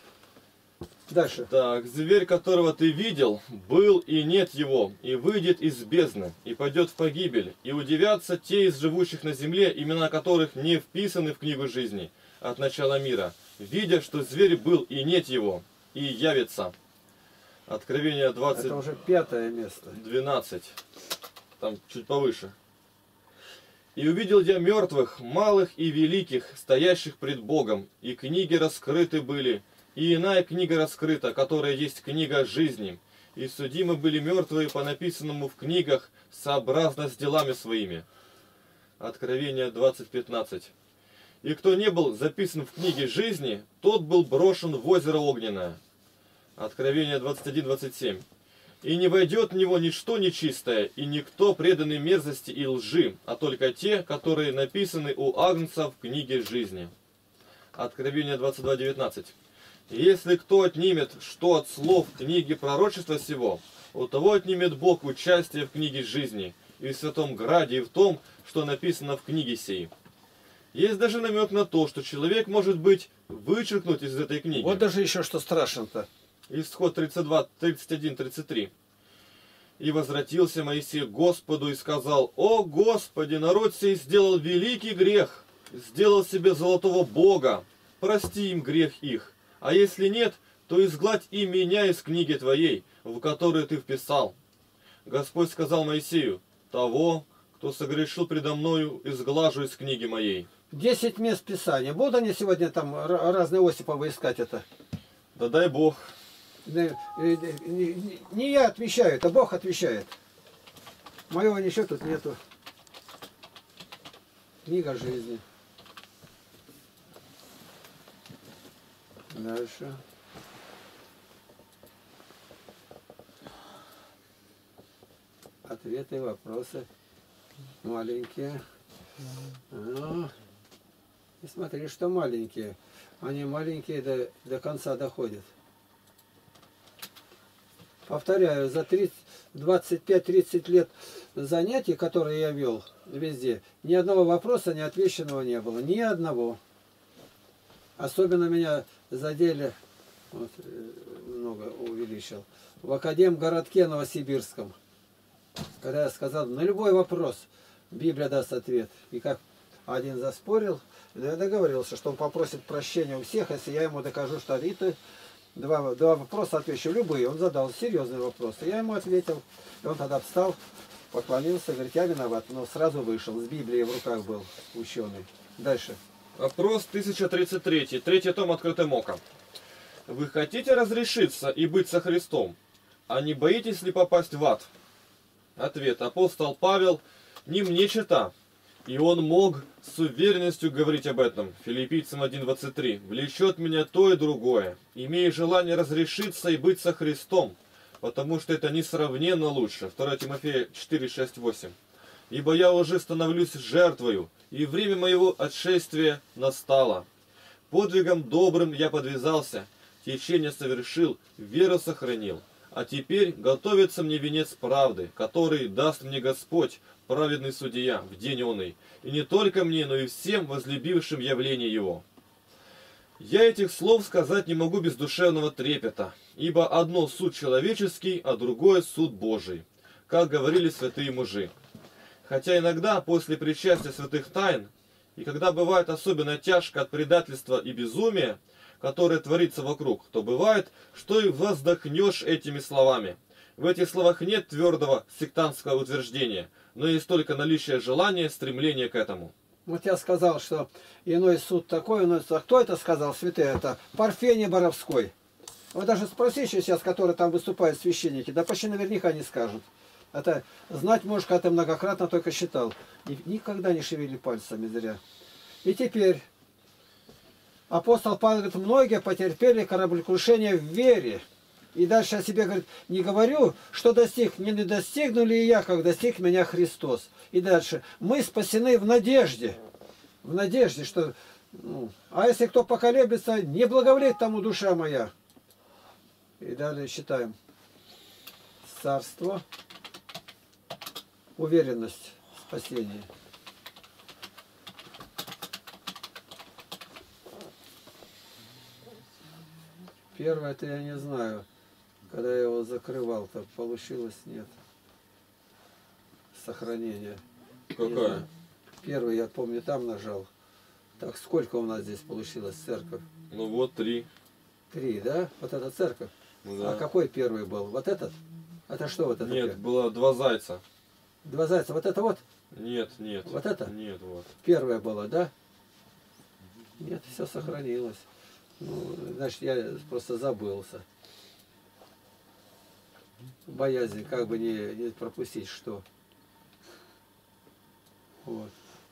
Дальше. Так, зверь, которого ты видел, был и нет его, и выйдет из бездны, и пойдет в погибель, и удивятся те из живущих на земле, имена которых не вписаны в книгу жизни от начала мира, видя, что зверь был и нет его, и явится. Откровение 20... Это уже 5 место. 12. Там чуть повыше. «И увидел я мертвых, малых и великих, стоящих пред Богом, и книги раскрыты были, и иная книга раскрыта, которая есть книга жизни. И судимы были мертвые по написанному в книгах, сообразно с делами своими». Откровение 20.15. «И кто не был записан в книге жизни, тот был брошен в озеро огненное». Откровение 21.27. «И не войдет в него ничто нечистое, и никто преданный мерзости и лжи, а только те, которые написаны у Агнца в книге жизни». Откровение 22.19. «Если кто отнимет что от слов книги пророчества сего, у того отнимет Бог участие в книге жизни, и в святом граде, и в том, что написано в книге сей». Есть даже намек на то, что человек может быть вычеркнут из этой книги. Вот даже еще что страшно-то. Исход 32, 31, 33. «И возвратился Моисей к Господу и сказал: О Господи, народ сей сделал великий грех, сделал себе золотого бога, прости им грех их, а если нет, то изгладь и меня из книги Твоей, в которую Ты вписал. Господь сказал Моисею: того, кто согрешил предо мною, изглажу из книги моей». 10 мест Писания. Будут они сегодня там разные Осиповы искать это? Да дай Бог. Не я отвечаю, это Бог отвечает. Моего ничего тут нету. Книга жизни. Дальше. Ответы, вопросы. Маленькие. И смотри, что маленькие. Они маленькие до конца доходят. Повторяю, за 25-30 лет занятий, которые я вел везде, ни одного вопроса не отвеченного не было. Ни одного. Особенно меня задели, вот, много увеличил, в Академгородке Новосибирском. Когда я сказал, на любой вопрос Библия даст ответ. И как один заспорил, я договорился, что он попросит прощения у всех, если я ему докажу, что это два вопроса отвечу, любые. Он задал серьезные вопросы. Я ему ответил. И он тогда встал, поклонился, говорит, я виноват. Но сразу вышел, с Библией в руках был ученый. Дальше. Вопрос 1033, третий том открытым оком. Вы хотите разрешиться и быть со Христом, а не боитесь ли попасть в ад? Ответ. Апостол Павел не мне чета, и он мог с уверенностью говорить об этом. Филиппийцам 1.23. «Влечет меня то и другое, имея желание разрешиться и быть со Христом, потому что это несравненно лучше». 2 Тимофея 4.6.8. ибо я уже становлюсь жертвою, и время моего отшествия настало. Подвигом добрым я подвязался, течение совершил, веру сохранил. А теперь готовится мне венец правды, который даст мне Господь, праведный судья, в день оный, и не только мне, но и всем возлюбившим явление Его. Я этих слов сказать не могу без душевного трепета, ибо одно суд человеческий, а другое суд Божий, как говорили святые мужи. Хотя иногда после причастия святых тайн, и когда бывает особенно тяжко от предательства и безумия, которое творится вокруг, то бывает, что и воздохнешь этими словами. В этих словах нет твердого сектантского утверждения, но есть только наличие желания, стремления к этому. Вот я сказал, что иной суд такой, иной суд. А кто это сказал, святые? Это Парфений Боровской. Вот даже спросите сейчас, которые там выступают священники, да почти наверняка не скажут. Это знать можешь, когда ты многократно только считал. И никогда не шевели пальцами зря. И теперь апостол Павел говорит, многие потерпели кораблекрушение в вере. И дальше о себе говорит, не говорю, что достиг, не достигну ли и я, как достиг меня Христос. И дальше, мы спасены в надежде, что, а если кто поколеблется, не благоволит тому душа моя. И далее читаем. Царство, уверенность в спасении. Первое, это я не знаю. Когда я его закрывал, то получилось нет. Сохранение. Какая? Первый, я помню, там нажал. Так, сколько у нас здесь получилось церковь? Ну вот 3. 3, да? Вот эта церковь. Да. А какой первый был? Вот этот? Это что вот это? Нет, было 2 зайца. 2 зайца. Вот это вот? Нет, нет. Вот это? Нет, вот. Первое было, да? Нет, все сохранилось. Ну, значит, я просто забылся. Боязнь, как бы не пропустить что. Вот.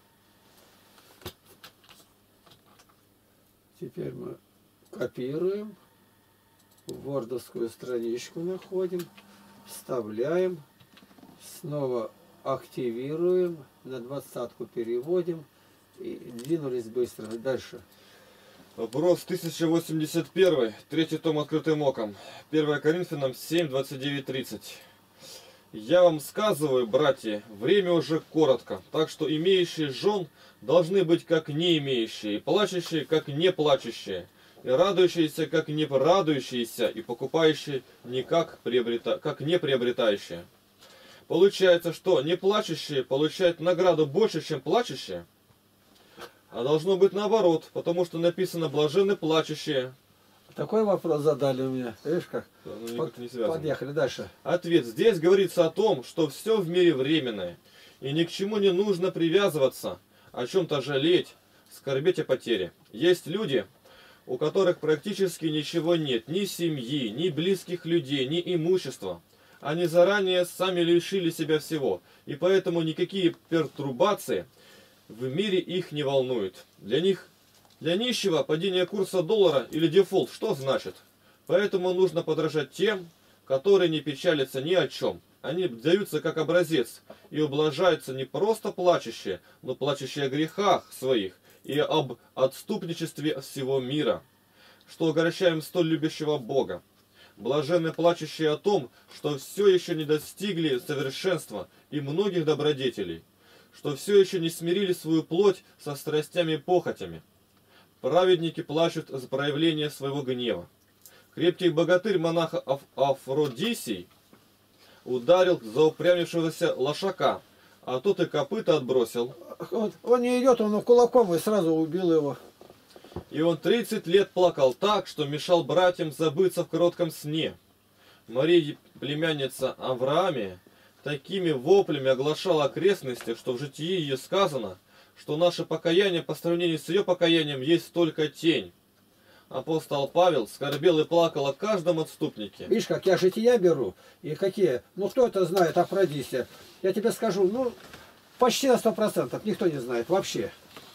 Теперь мы копируем, в вордовскую страничку находим, вставляем, снова активируем, на 20-ку переводим и двинулись быстро. Дальше. Вопрос 1081, 3 том открытым оком. 1 Коринфянам 7, 29, 30. Я вам сказываю, братья, время уже коротко, так что имеющие жен должны быть как не имеющие, и плачущие как не плачущие, и радующиеся как не радующиеся, и покупающие не как не приобретающие. Получается, что не плачущие получают награду больше, чем плачущие? А должно быть наоборот, потому что написано «блаженны плачущие». Такой вопрос задали у меня. Видишь как? Ну, не связано. Подъехали дальше. Ответ. Здесь говорится о том, что все в мире временное, и ни к чему не нужно привязываться, о чем-то жалеть, скорбеть о потере. Есть люди, у которых практически ничего нет, ни семьи, ни близких людей, ни имущества. Они заранее сами лишили себя всего, и поэтому никакие пертурбации в мире их не волнуют. Для нищего падение курса доллара или дефолт что значит? Поэтому нужно подражать тем, которые не печалятся ни о чем. Они даются как образец и ублажаются не просто плачущие, но плачущие о грехах своих и об отступничестве всего мира, что огорчаем столь любящего Бога. Блаженны плачущие о том, что все еще не достигли совершенства и многих добродетелей, что все еще не смирили свою плоть со страстями и похотями. Праведники плачут за проявление своего гнева. Крепкий богатырь монаха Афродисий ударил заупрямившегося лошака, а тот и копыта отбросил. Он не идет, он кулаком и сразу убил его. И он 30 лет плакал так, что мешал братьям забыться в коротком сне. Мария, племянница Аврааме, такими воплями оглашала окрестности, что в житии ее сказано, что наше покаяние по сравнению с ее покаянием есть только тень. Апостол Павел скорбел и плакал о каждом отступнике. Видишь, как я жития беру, и какие, ну кто это знает, Афродисия? Я тебе скажу, ну почти на 100%, никто не знает вообще.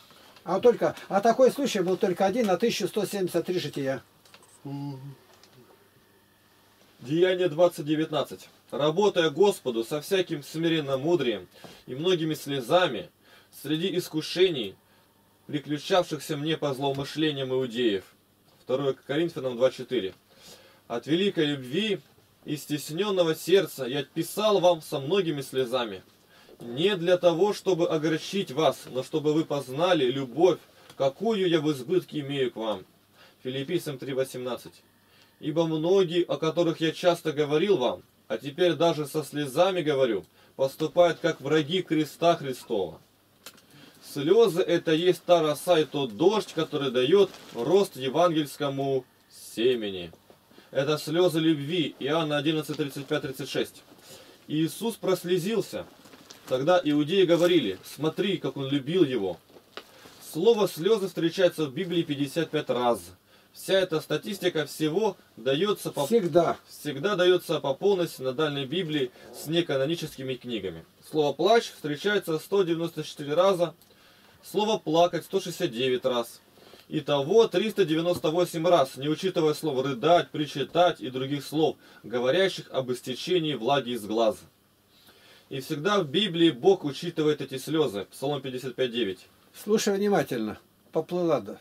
А такой случай был только один на 1173 жития. Деяние 20:19. работая Господу со всяким смиренномудрием и многими слезами, среди искушений, приключавшихся мне по злоумышлениям иудеев. 2 Коринфянам 2:4. От великой любви и стесненного сердца я писал вам со многими слезами, не для того, чтобы огорчить вас, но чтобы вы познали любовь, какую я в избытке имею к вам. Филиппийцам 3:18. Ибо многие, о которых я часто говорил вам, а теперь даже со слезами говорю, поступают как враги креста Христова. Слезы — это есть та роса и тот дождь, который дает рост евангельскому семени. Это слезы любви. Иоанна 11:35-36. Иисус прослезился. Тогда иудеи говорили: смотри, как он любил его. Слово «слезы» встречается в Библии 55 раз. Вся эта статистика всего дается всегда дается по полной синодальной Библии с неканоническими книгами. Слово «плач» встречается 194 раза. Слово «плакать» 169 раз. Итого 398 раз, не учитывая слов «рыдать», «причитать» и других слов, говорящих об истечении влаги из глаза. И всегда в Библии Бог учитывает эти слезы. Псалом 55:9. Слушай внимательно. Поплыла, да.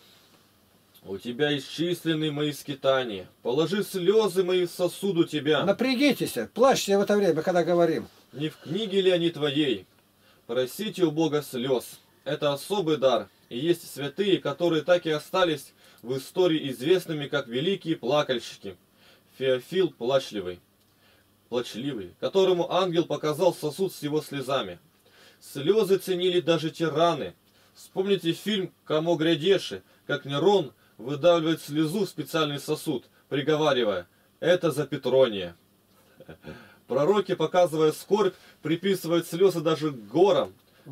У тебя исчислены мои скитания. Положи слезы мои в сосуд у тебя. Напрягитесь, плачьте в это время, когда говорим. Не в книге ли они твоей? Просите у Бога слез. Это особый дар. И есть святые, которые так и остались в истории известными как великие плакальщики. Феофил плачливый, которому ангел показал сосуд с его слезами. Слезы ценили даже тираны. Вспомните фильм «Камо грядеши», как Нерон выдавливает слезу в специальный сосуд, приговаривая: «Это за Петрония». Пророки, показывая скорбь, приписывают слезы даже горам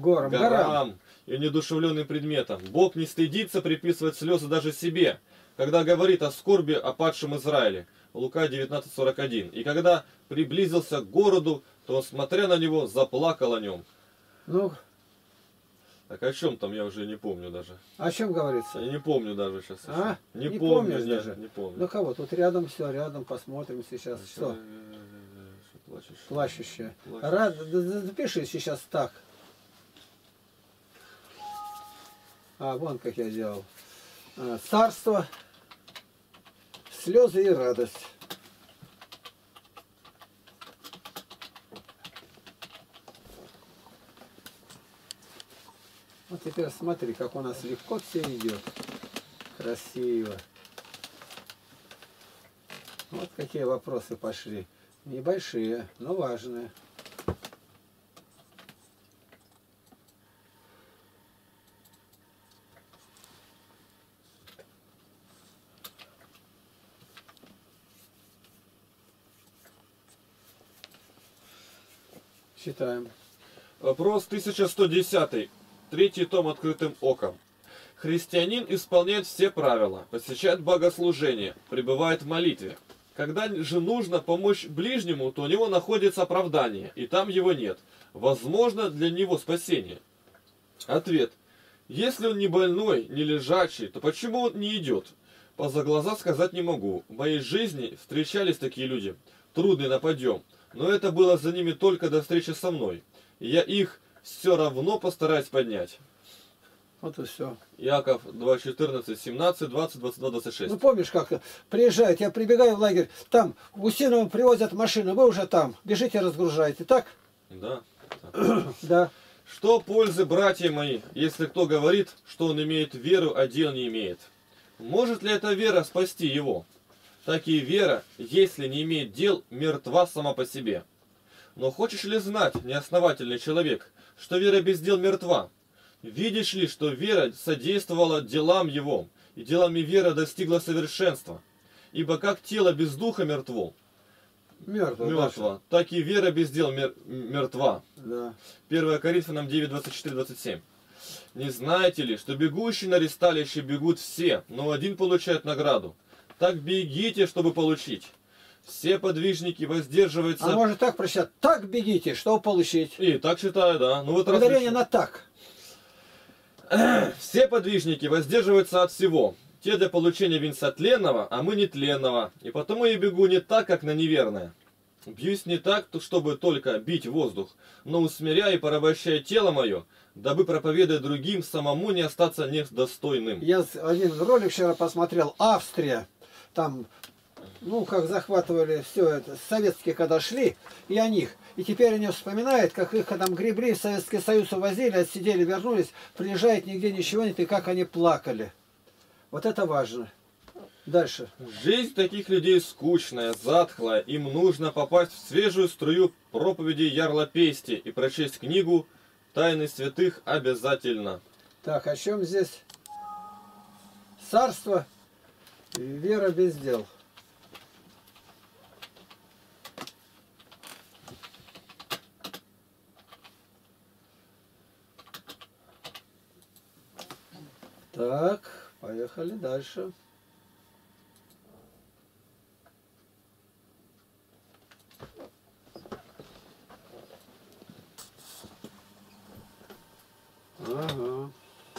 и недушевленным предметам. Бог не стыдится приписывать слезы даже себе, когда говорит о скорби о падшем Израиле. Лука 19:41. И когда приблизился к городу, то он, смотря на него, заплакал о нем. Ну, так о чем там, я уже не помню даже. о чем говорится? Я не помню даже сейчас. А? Не помню помню даже. Не помню. Ну кого? Тут рядом все, рядом посмотрим сейчас. Что? Плачущая. Плачущая. Запиши сейчас так. Вон как я делал. Царство, слезы и радость. Вот теперь смотри, как у нас легко все идет. Красиво. Вот какие вопросы пошли. Небольшие, но важные. Читаем. Вопрос 1110. Третий том «Открытым оком». Христианин исполняет все правила, посещает богослужение, пребывает в молитве. Когда же нужно помочь ближнему, то у него находится оправдание, и там его нет. Возможно для него спасение. Ответ. Если он не больной, не лежачий, то почему он не идет? За глаза сказать не могу. В моей жизни встречались такие люди, трудный на подъем, но это было за ними только до встречи со мной. И я их все равно постараюсь поднять. Вот и все. Иаков 2:14, 17, 20, 22, 26. Ну помнишь, как приезжают, я прибегаю в лагерь, там в Усиново привозят машину, вы уже там, бежите, разгружаете, так? Да. Да. Что пользы, братья мои, если кто говорит, что он имеет веру, а дел не имеет? Может ли эта вера спасти его? Так и вера, если не имеет дел, мертва сама по себе. Но хочешь ли знать, неосновательный человек, что вера без дел мертва? Видишь ли, что вера содействовала делам его, и делами вера достигла совершенства? Ибо как тело без духа мертво, Мертво, так и вера без дел мертва. Да. 1 Коринфянам 9, 24-27. Не знаете ли, что бегущие на ресталище бегут все, но один получает награду? Так бегите, чтобы получить. Все подвижники воздерживаются... А может так прочитать? Так бегите, чтобы получить. И так считаю, да. Ну, вот ударение на так. Все подвижники воздерживаются от всего. Те для получения венца тленного, а мы нетленного. И потому я бегу не так, как на неверное. Бьюсь не так, чтобы только бить воздух, но усмиряя и порабощая тело мое, дабы проповедуя другим, самому не остаться недостойным. Я один ролик вчера посмотрел, Австрия, там, ну, как захватывали все это, советские когда шли, и о них. И теперь они вспоминают, как их там гребли, в Советский Союз увозили, отсидели, вернулись, приезжает, нигде ничего нет, и как они плакали. Вот это важно. Дальше. Жизнь таких людей скучная, затхлая, им нужно попасть в свежую струю проповеди Ярла Пести и прочесть книгу «Тайны святых» обязательно. Так, о чем здесь? Царство, вера без дел. Так, поехали дальше. Ага.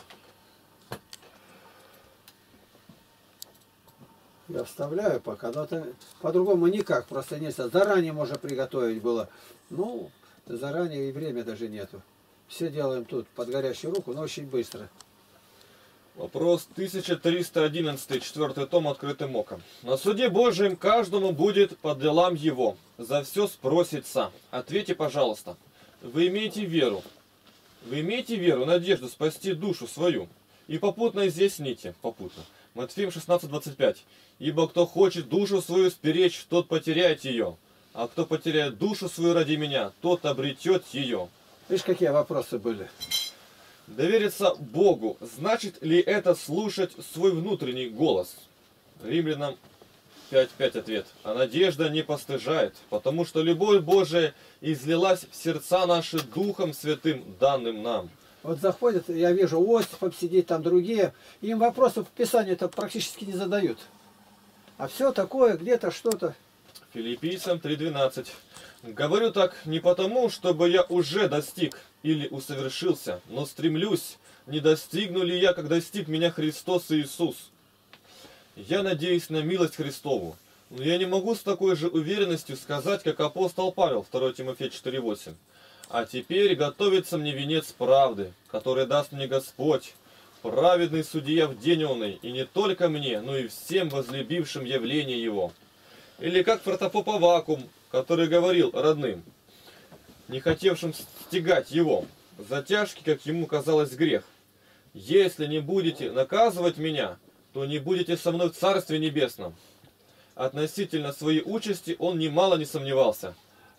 Я вставляю пока, но это по-другому никак, просто нельзя. Заранее можно приготовить было. Ну, заранее и время даже нету. Все делаем тут под горячую руку, но очень быстро. Вопрос 1311, 4 том, открытым оком. На суде Божьем каждому будет по делам его, за все спросится. Ответьте, пожалуйста, вы имеете веру, надежду спасти душу свою, и попутно изъясните, попутно. Матфеем 16:25. Ибо кто хочет душу свою сберечь, тот потеряет ее, а кто потеряет душу свою ради меня, тот обретет ее. Видишь, какие вопросы были? Довериться Богу, значит ли это слушать свой внутренний голос? Римлянам 5:5 ответ. А надежда не постыжает, потому что любовь Божия излилась в сердца наши Духом Святым, данным нам. Вот заходят, я вижу, Осипов сидит, там другие, им вопросов в Писании-то практически не задают. А все такое, где-то что-то. Филиппийцам 3:12. Говорю так не потому, чтобы я уже достиг или усовершился, но стремлюсь, не достигну ли я, как достиг меня Христос Иисус. Я надеюсь на милость Христову, но я не могу с такой же уверенностью сказать, как апостол Павел, 2 Тимофея 4:8. А теперь готовится мне венец правды, который даст мне Господь, праведный судья в день онный, и не только мне, но и всем возлюбившим явление Его. Или как протопоп Аввакум, который говорил родным, не хотевшим стягать его, за тяжкий, как ему казалось, грех. Если не будете наказывать меня, то не будете со мной в Царстве Небесном. Относительно своей участи он немало не сомневался.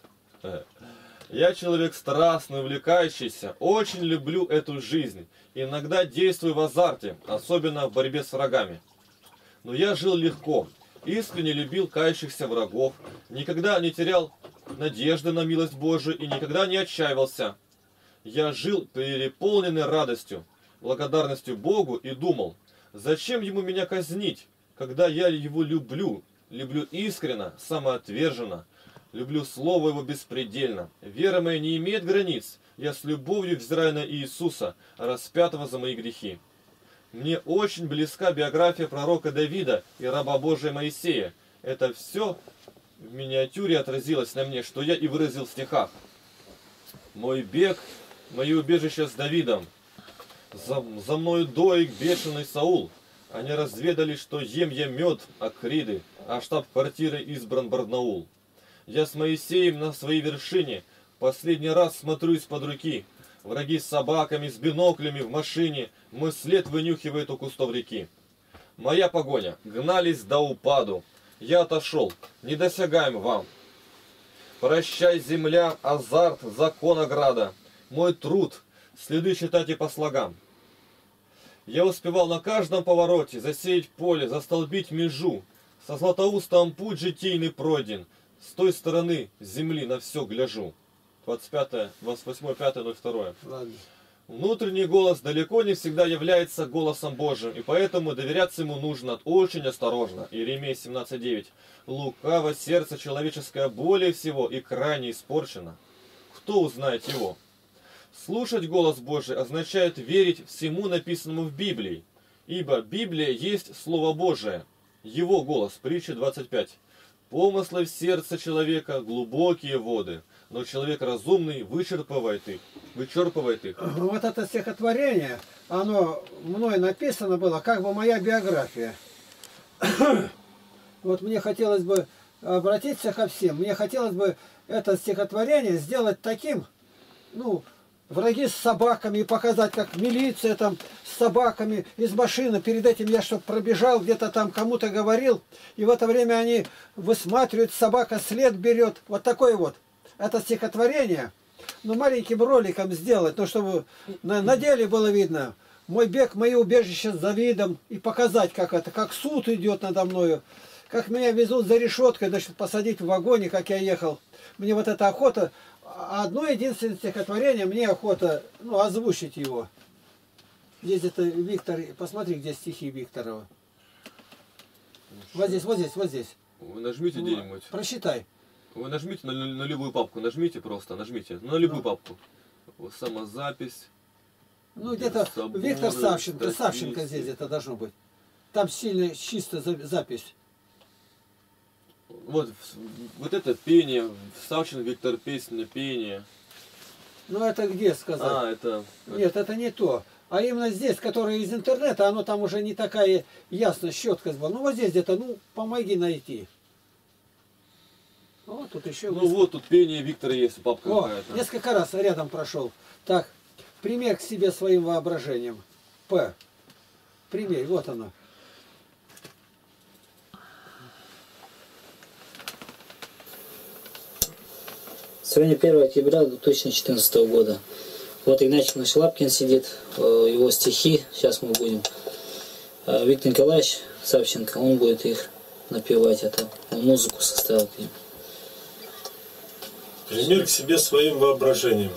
Я человек страстный, увлекающийся, очень люблю эту жизнь, иногда действую в азарте, особенно в борьбе с врагами. Но я жил легко, искренне любил кающихся врагов, никогда не терял надежды на милость Божию и никогда не отчаивался. Я жил переполненный радостью, благодарностью Богу и думал, зачем ему меня казнить, когда я его люблю искренно, самоотверженно, люблю Слово Его беспредельно. Вера моя не имеет границ, я с любовью взираю на Иисуса, распятого за мои грехи. Мне очень близка биография пророка Давида и раба Божия Моисея. Это все в миниатюре отразилось на мне, что я и выразил в стихах. Мой бег, мои убежища с Давидом. За мною доик бешеный Саул. Они разведали, что ем я мед Акриды, а штаб-квартиры избран Барнаул. Я с Моисеем на своей вершине последний раз смотрю из-под руки. Враги с собаками, с биноклями в машине, мой след вынюхивает у кустов реки. Моя погоня, гнались до упаду. Я отошел, недосягаем вам. Прощай, земля, азарт, закон ограда. Мой труд, следы читайте по слогам. Я успевал на каждом повороте засеять поле, застолбить межу. Со Златоустом путь житейный пройден. С той стороны земли на все гляжу. 28.5.02. Ладно. Внутренний голос далеко не всегда является голосом Божьим, и поэтому доверяться ему нужно очень осторожно. Иеремия 17.9. Лукаво сердце человеческое более всего и крайне испорчено. Кто узнает его? Слушать голос Божий означает верить всему написанному в Библии, ибо Библия есть Слово Божие, Его голос, притча 25. Помыслы в сердце человека глубокие воды, но человек разумный вычерпывает их. Вот это стихотворение, оно мной написано было, как бы моя биография. Вот мне хотелось бы обратиться ко всем, мне хотелось бы это стихотворение сделать таким, ну, враги с собаками, и показать, как милиция там с собаками из машины. Перед этим я что-то пробежал, где-то там кому-то говорил, и в это время они высматривают, собака след берет. Вот такое вот. Это стихотворение, ну, маленьким роликом сделать, ну, чтобы на деле было видно. Мой бег, мои убежища за видом, и показать, как это, как суд идет надо мною, как меня везут за решеткой, значит, посадить в вагоне, как я ехал. Мне вот эта охота, одно единственное стихотворение, мне охота, ну, озвучить его. Здесь это Виктор, посмотри, где стихи Викторова. Вот здесь, вот здесь, вот здесь. Вы нажмите где-нибудь. Прочитай. Вы нажмите на любую папку, нажмите просто, нажмите, на любую папку. Вот самозапись. Ну, где-то Виктор Савченко, Савченко здесь это должно быть. Там сильно, чисто запись. Вот это пение, Савченко, Виктор, песня, пение. Ну, это где сказать? А, это... Нет, это не то. А именно здесь, которое из интернета, оно там уже не такая ясная четкость была. Ну, вот здесь где-то, ну, помоги найти. О, тут еще... Ну, вот тут пение Виктора есть, папка какая-то. Несколько раз рядом прошел. Так, пример к себе своим воображением. П. Примерь, вот оно. Сегодня 1 октября 2014 года. Вот Игнатьевич Лапкин сидит, его стихи, сейчас мы будем. Виктор Николаевич Савченко, он будет их напевать, это он музыку составил к ним. Пример к себе своим воображением.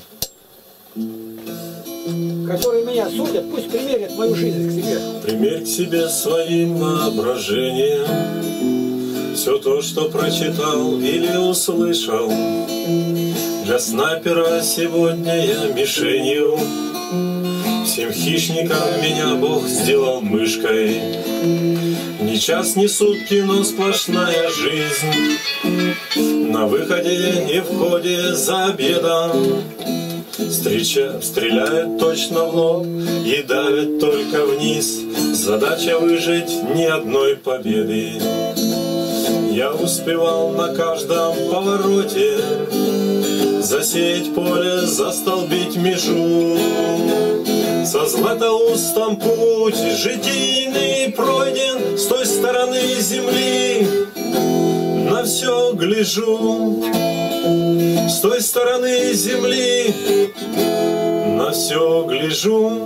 Которые меня судят, пусть примерят мою жизнь к себе. Пример к себе своим воображением. Все то, что прочитал или услышал. Для снайпера сегодня я мишенью. Всем хищникам меня Бог сделал мышкой. Ни час, ни сутки, но сплошная жизнь. На выходе и входе за обедом стреляют точно в лоб и давят только вниз. Задача выжить ни одной победы. Я успевал на каждом повороте засеять поле, застолбить межу. Со Златоустом путь житийный пройден, с той стороны земли на все гляжу. С той стороны земли на все гляжу.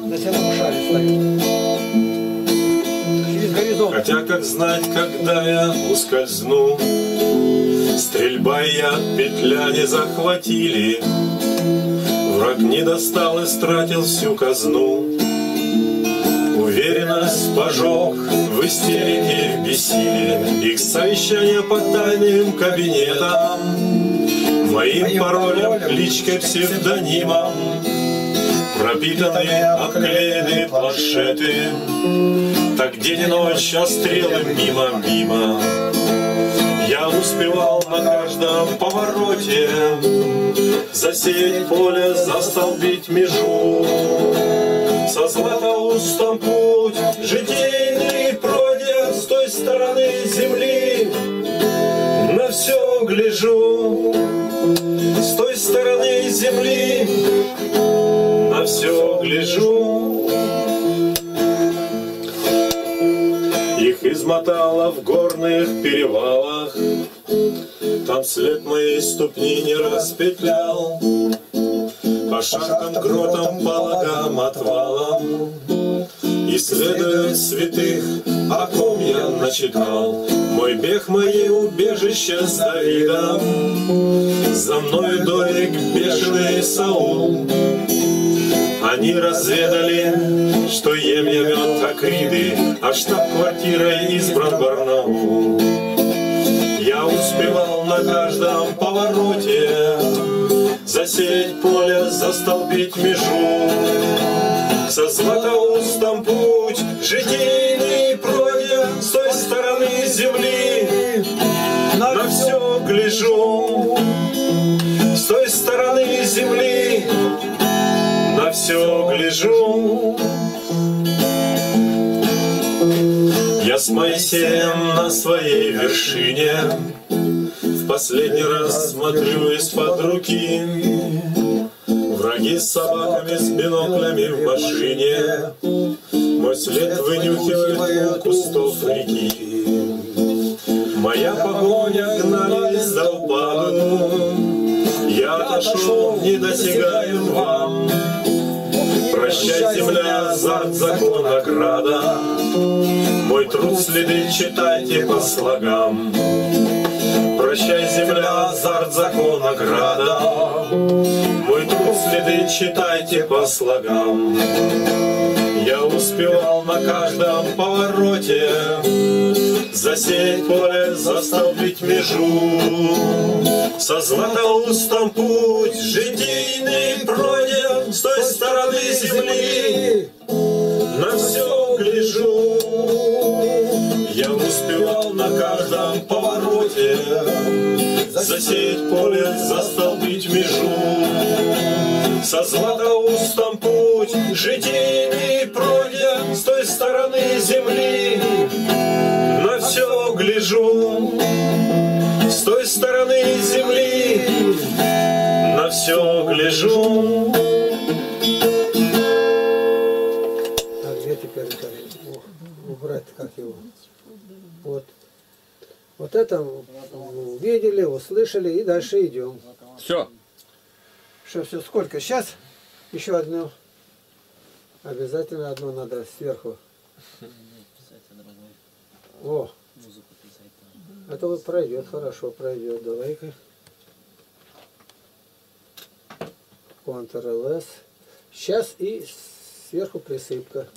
Хотя как знать, когда я ускользну. Стрельба и яд петля не захватили. Враг не достал и стратил всю казну. Уверенность пожег в истерике и в бессилии. Их совещания по тайным кабинетам, моим паролем, кличкой, псевдонимом пропитанные, обклеены планшеты. Так день и ночь, а стрелы мимо. Я успевал на каждом повороте засеять поле, застолбить межу. Со Златоустом путь житейный пройден, с той стороны земли на все гляжу. С той стороны земли на все гляжу. Их измотало в горных перевалах, там след моей ступни не распетлял. По шахтам, гротам, пологам, отвалам исследуют святых, о ком я начитал. Мой бег, мои убежища с Давидом, за мною Дорик, бешеный Саул. Они разведали, что ем я мед Акриды, а штаб-квартирой избран Барнаул. Я успевал на каждом повороте засеять поле, застолбить межу. Со Златоустом путь житейный пройден, с той стороны земли на все гляжу с той стороны земли, на все гляжу. Я с Моисеем на своей вершине в последний раз смотрю из-под руки. Враги с собаками, с биноклями в машине мой след вынюхивают у кустов реки. Моя погоня гнали за упаду, я отошел, не досягаем вам. Прощай, земля, за закона града, мой труд следы читайте по слогам. Прощай, земля, за закона града, мой труд следы читайте по слогам. Я успевал на каждом повороте засеять поле, застолбить межу. Со златоустом путь житийный пройден с той стороны земли, на все гляжу. Я успевал на каждом повороте засеять поле, застолбить межу. Со златоустом путь житийный пройден с той стороны земли, на все гляжу. С той стороны земли на все гляжу. А где теперь убрать, как его? Вот это увидели, услышали и дальше идем. Все. Что, все, сколько? Сейчас еще одну. Обязательно одну надо сверху. О, это вот пройдет, хорошо пройдет. Давай-ка. Ctrl-S. Сейчас и сверху присыпка.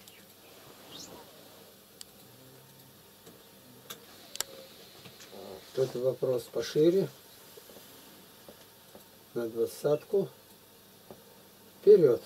Тут вопрос пошире. На 20-ку. Вперед.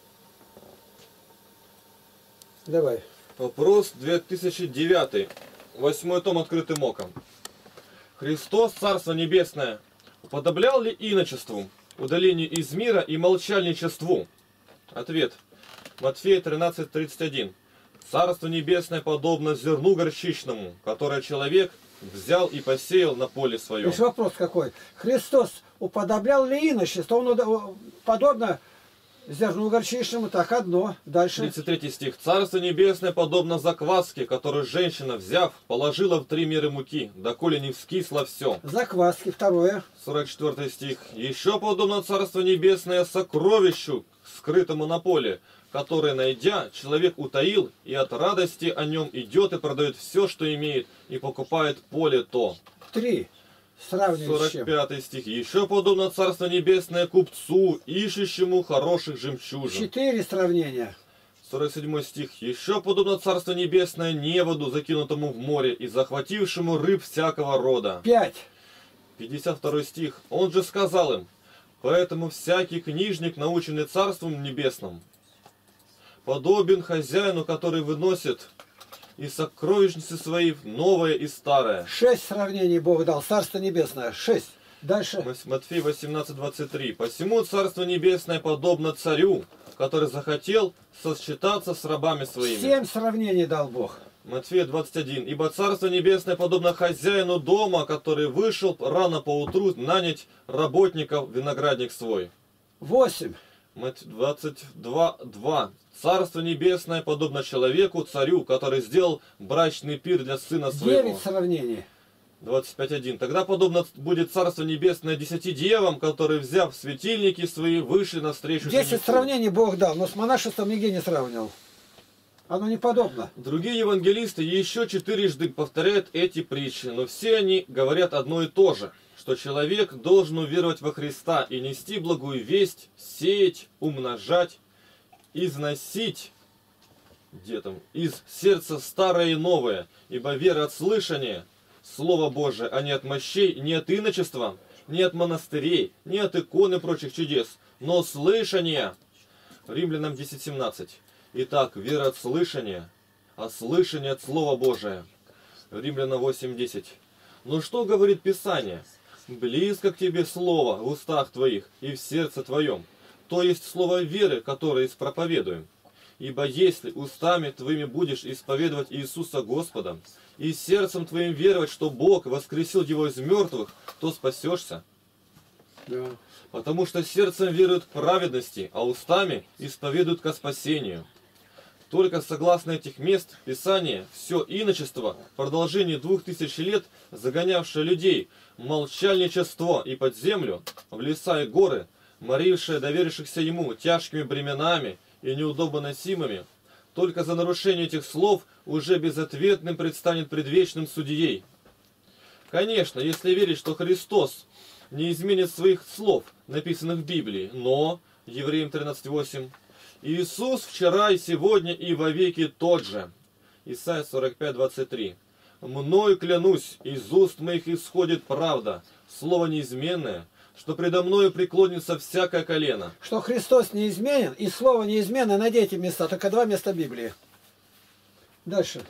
Давай. Вопрос 2009. 8 том открытым оком. Христос, Царство Небесное, уподоблял ли иночеству, удалению из мира и молчальничеству? Ответ. Матфея 13:31. Царство Небесное подобно зерну горчичному, которое человек взял и посеял на поле своем. Еще вопрос какой. Христос уподоблял ли иночество? Он подобно зерну горчичному, так одно. Дальше. 33 стих. Царство Небесное подобно закваске, которую женщина, взяв, положила в 3 меры муки, доколе не вскисло все. Закваски. Второе. 44 стих. Еще подобно Царство Небесное сокровищу, скрытому на поле, которое, найдя, человек утаил, и от радости о нем идет и продает все, что имеет, и покупает поле то. 3. Сравнивать с чем? 45 стих. Еще подобно Царство Небесное купцу, ищущему хороших жемчужин. 4 сравнения. 47 стих. Еще подобно Царство Небесное неводу, закинутому в море, и захватившему рыб всякого рода. 5. 52 стих. Он же сказал им: поэтому всякий книжник, наученный Царством Небесным, подобен хозяину, который выносит из сокровищницы своей новое и старое. 6 сравнений Бог дал. Царство Небесное. 6. Дальше. Матфея 18:23. Посему Царство Небесное подобно царю, который захотел сосчитаться с рабами своими. 7 сравнений дал Бог. Матфея 21. Ибо Царство Небесное подобно хозяину дома, который вышел рано поутру нанять работников в виноградник свой. 8. 22:2. Царство Небесное подобно человеку, царю, который сделал брачный пир для сына своего. 9 сравнений. 25:1. Тогда подобно будет Царство Небесное 10 девам, которые, взяв светильники свои, вышли навстречу 10 жениху. сравнений Бог дал, но с монашеством нигде не сравнивал. Оно не подобно. Другие евангелисты еще 4 повторяют эти притчи, но все они говорят одно и то же, что человек должен уверовать во Христа и нести благую весть, сеять, умножать, износить где там из сердца старое и новое, ибо вера от слышания, Слово Божие, а не от мощей, не от иночества, не от монастырей, не от икон и прочих чудес, но слышания. Римлянам 10:17. Итак, вера от слышания, а слышание от Слова Божия. Римлянам 8:10. Но что говорит Писание? Близко к тебе слово в устах твоих и в сердце твоем, то есть слово веры, которое проповедуем. Ибо если устами твоими будешь исповедовать Иисуса Господом, и сердцем твоим веровать, что Бог воскресил Его из мертвых, то спасешься. Да. Потому что сердцем веруют к праведности, а устами исповедуют ко спасению. Только согласно этих мест Писание, все иночество в продолжении 2000 лет, загонявшее людей в молчальничество и под землю, в леса и горы, морившее доверившихся ему тяжкими бременами и неудобно носимыми, только за нарушение этих слов уже безответным предстанет пред вечным судьей. Конечно, если верить, что Христос не изменит своих слов, написанных в Библии, но, Евреям 13:8, Иисус вчера и сегодня и вовеки тот же. Исайя 45:23. Мною клянусь, из уст моих исходит правда, слово неизменное, что предо мною преклонится всякое колено. Что Христос неизменен, и слово неизменно, найдите места, только 2 места Библии. Дальше.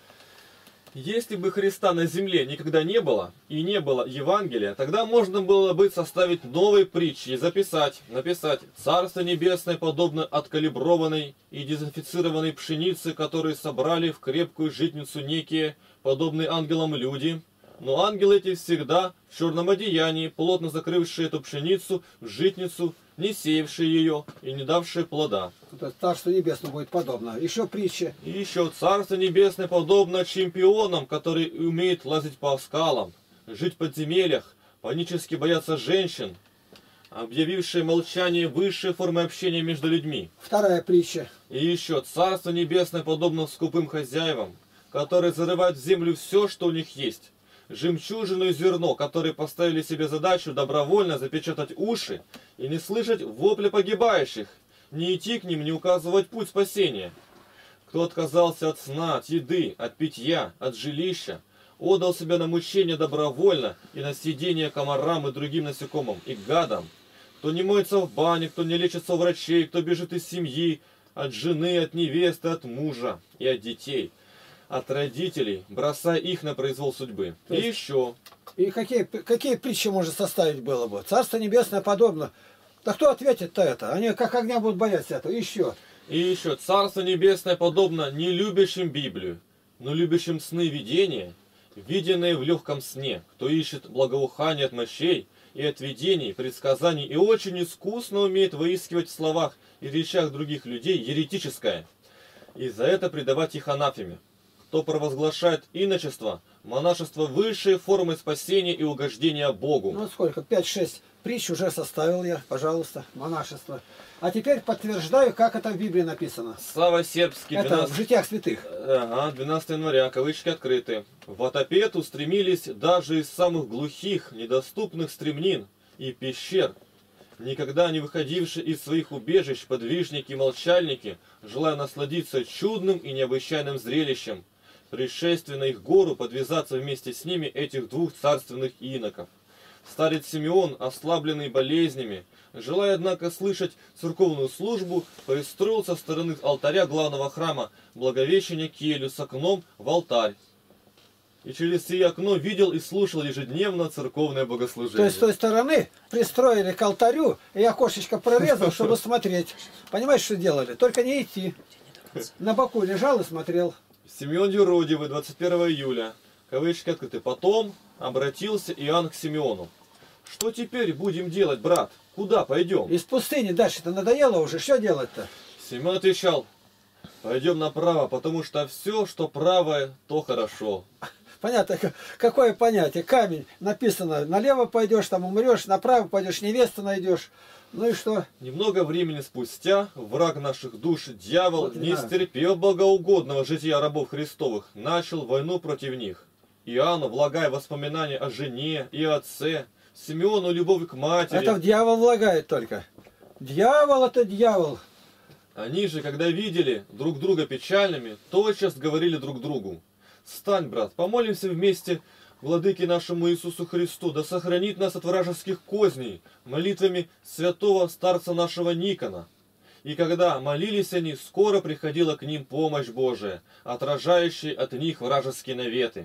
Если бы Христа на земле никогда не было, и не было Евангелия, тогда можно было бы составить новые притчи и написать «Царство небесное подобно откалиброванной и дезинфицированной пшенице, которые собрали в крепкую житницу некие, подобные ангелам люди». Но ангелы эти всегда в черном одеянии, плотно закрывшие эту пшеницу в житницу, не сеявшие ее и не давшие плода. Это Царство Небесное будет подобно. Еще притча. И еще Царство Небесное подобно чемпионам, которые умеют лазить по скалам, жить в подземельях, панически бояться женщин, объявившие молчание высшей формы общения между людьми. Вторая притча. И еще Царство Небесное подобно скупым хозяевам, которые зарывают в землю все, что у них есть. Жемчужину и зерно, которые поставили себе задачу добровольно запечатать уши и не слышать вопли погибающих, не идти к ним, не указывать путь спасения. Кто отказался от сна, от еды, от питья, от жилища, отдал себя на мучение добровольно и на съедение комарам и другим насекомым, и гадам, кто не моется в бане, кто не лечится у врачей, кто бежит из семьи, от жены, от невесты, от мужа и от детей, от родителей, бросая их на произвол судьбы. И еще. И какие притчи можно составить было бы? Царство Небесное подобно. Да кто ответит-то это? Они как огня будут бояться этого. Еще. И еще. Царство Небесное подобно не любящим Библию, но любящим сны и видения, виденные в легком сне, кто ищет благоухание от мощей и от видений, предсказаний, и очень искусно умеет выискивать в словах и речах других людей еретическое, и за это предавать их анафеме. Кто провозглашает иночество, монашество высшей формы спасения и угождения Богу. Ну сколько? 5-6 притч уже составил я, пожалуйста, монашество. А теперь подтверждаю, как это в Библии написано. Сава Сербский, Это 12... в Житиях святых. Ага, 12 января, кавычки открыты. В Атапет устремились даже из самых глухих, недоступных стремнин и пещер, никогда не выходившие из своих убежищ подвижники и молчальники, желая насладиться чудным и необычайным зрелищем, пришествие на их гору, подвязаться вместе с ними этих двух царственных иноков. Старец Симеон, ослабленный болезнями, желая, однако, слышать церковную службу, пристроил со стороны алтаря главного храма Благовещения келью с окном в алтарь. И через сие окно видел и слушал ежедневно церковное богослужение. То есть с той стороны пристроили к алтарю, и окошечко прорезал, чтобы смотреть. Понимаешь, что делали? Только не идти. На боку лежал и смотрел. Симеон Юродивый, 21 июля, кавычки открыты. Потом обратился Иоанн к Симеону. Что теперь будем делать, брат? Куда пойдем? Из пустыни дальше-то надоело уже, что делать-то? Симеон отвечал, пойдем направо, потому что все, что правое, то хорошо. Понятно, какое понятие? Камень, написано, налево пойдешь, там умрешь, направо пойдешь, невесту найдешь. Ну и что? Немного времени спустя враг наших душ, дьявол, Вот не да. стерпев богоугодного жития рабов Христовых, начал войну против них. Иоанну, влагая воспоминания о жене и отце, Симеону любовь к матери. Это в дьявол влагает только. Дьявол это дьявол. Они же, когда видели друг друга печальными, тотчас говорили друг другу: «Стань, брат, помолимся вместе Владыке нашему Иисусу Христу, да сохранит нас от вражеских козней молитвами святого старца нашего Никона». И когда молились они, скоро приходила к ним помощь Божия, отражающая от них вражеские наветы.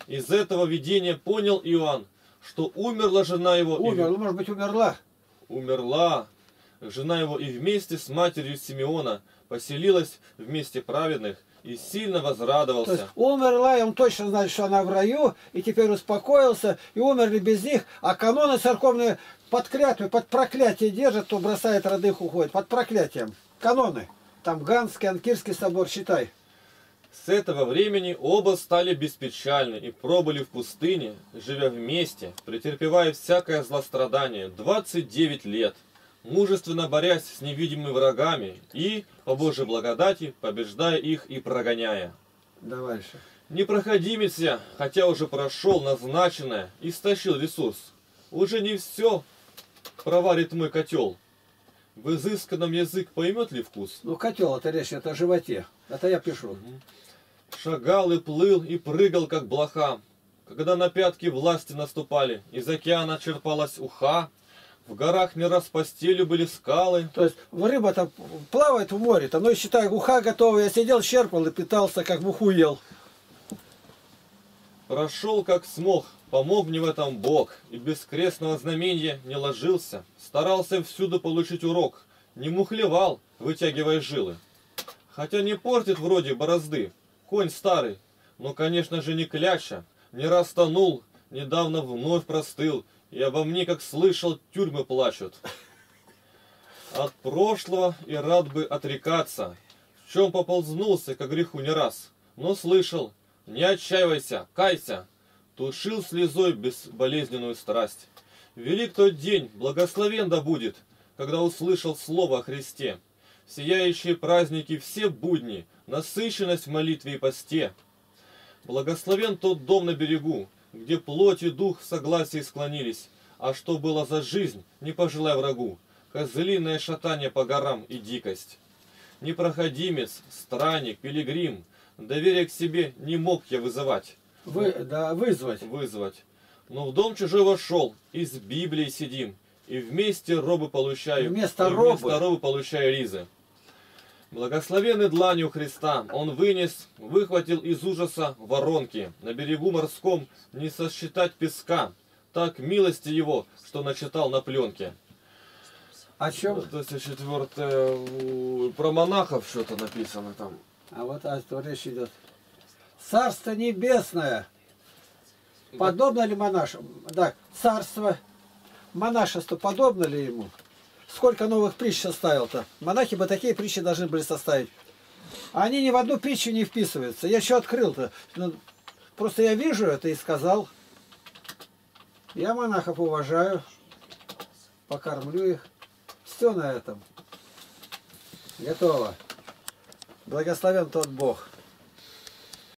Из этого видения понял Иоанн, что умерла жена его. Умерла, может быть, умерла. Умерла жена его и вместе с матерью Симеона поселилась в месте праведных и сильно То есть возрадовался. умерла, и он точно знает, что она в раю, и теперь успокоился, и умерли без них, а каноны церковные под клятвой, под проклятие держат, кто бросает родных, уходит, под проклятием. Каноны. Там Ганский, Анкирский собор, считай. С этого времени оба стали беспечальны и пробыли в пустыне, живя вместе, претерпевая всякое злострадание 29 лет, мужественно борясь с невидимыми врагами и, по Божьей благодати, побеждая их и прогоняя. Дальше. Непроходимец я, хотя уже прошел назначенное, истощил ресурс. Уже не все проварит мой котел. В изысканном язык поймет ли вкус? Ну, котел, это речь, это о животе. Это я пишу. Шагал и плыл и прыгал, как блоха. Когда на пятки власти наступали, из океана черпалась уха, в горах не раз постелью были скалы. То есть рыба-то плавает в море, ну и считай, уха готова. Я сидел, черпал и питался, как в уху ел. Прошел, как смог, помог мне в этом Бог, и без крестного знамения не ложился. Старался всюду получить урок, не мухлевал, вытягивая жилы. Хотя не портит вроде борозды, конь старый, но, конечно же, не кляча. Не раз тонул, недавно вновь простыл, и обо мне, как слышал, тюрьмы плачут. От прошлого и рад бы отрекаться, в чем поползнулся ко греху не раз, но слышал, не отчаивайся, кайся, тушил слезой безболезненную страсть. Велик тот день, благословен да будет, когда услышал слово о Христе. Сияющие праздники все будни, насыщенность в молитве и посте. Благословен тот дом на берегу, где плоть и дух в согласии склонились, а что было за жизнь, не пожелай врагу, козлиное шатание по горам и дикость. Непроходимец, странник, пилигрим, доверия к себе не мог я вызывать. Вызвать. Но в дом чужой вошел, и с Библией сидим, и вместе робы получаю, вместо робы получаю ризы. Благословенный дланью Христа он вынес, выхватил из ужаса воронки. На берегу морском не сосчитать песка. Так милости его, что начитал на пленке. О чем? 24 про монахов что-то написано там. А вот речь идет. Царство небесное. Подобно ли монашеству? Да, царство, монашество подобно ли ему? Сколько новых притч составил-то? Монахи бы такие притчи должны были составить. Они ни в одну притчу не вписываются. Я еще открыл-то. Просто я вижу это и сказал. Я монахов уважаю. Покормлю их. Все на этом. Готово. Благословен тот Бог.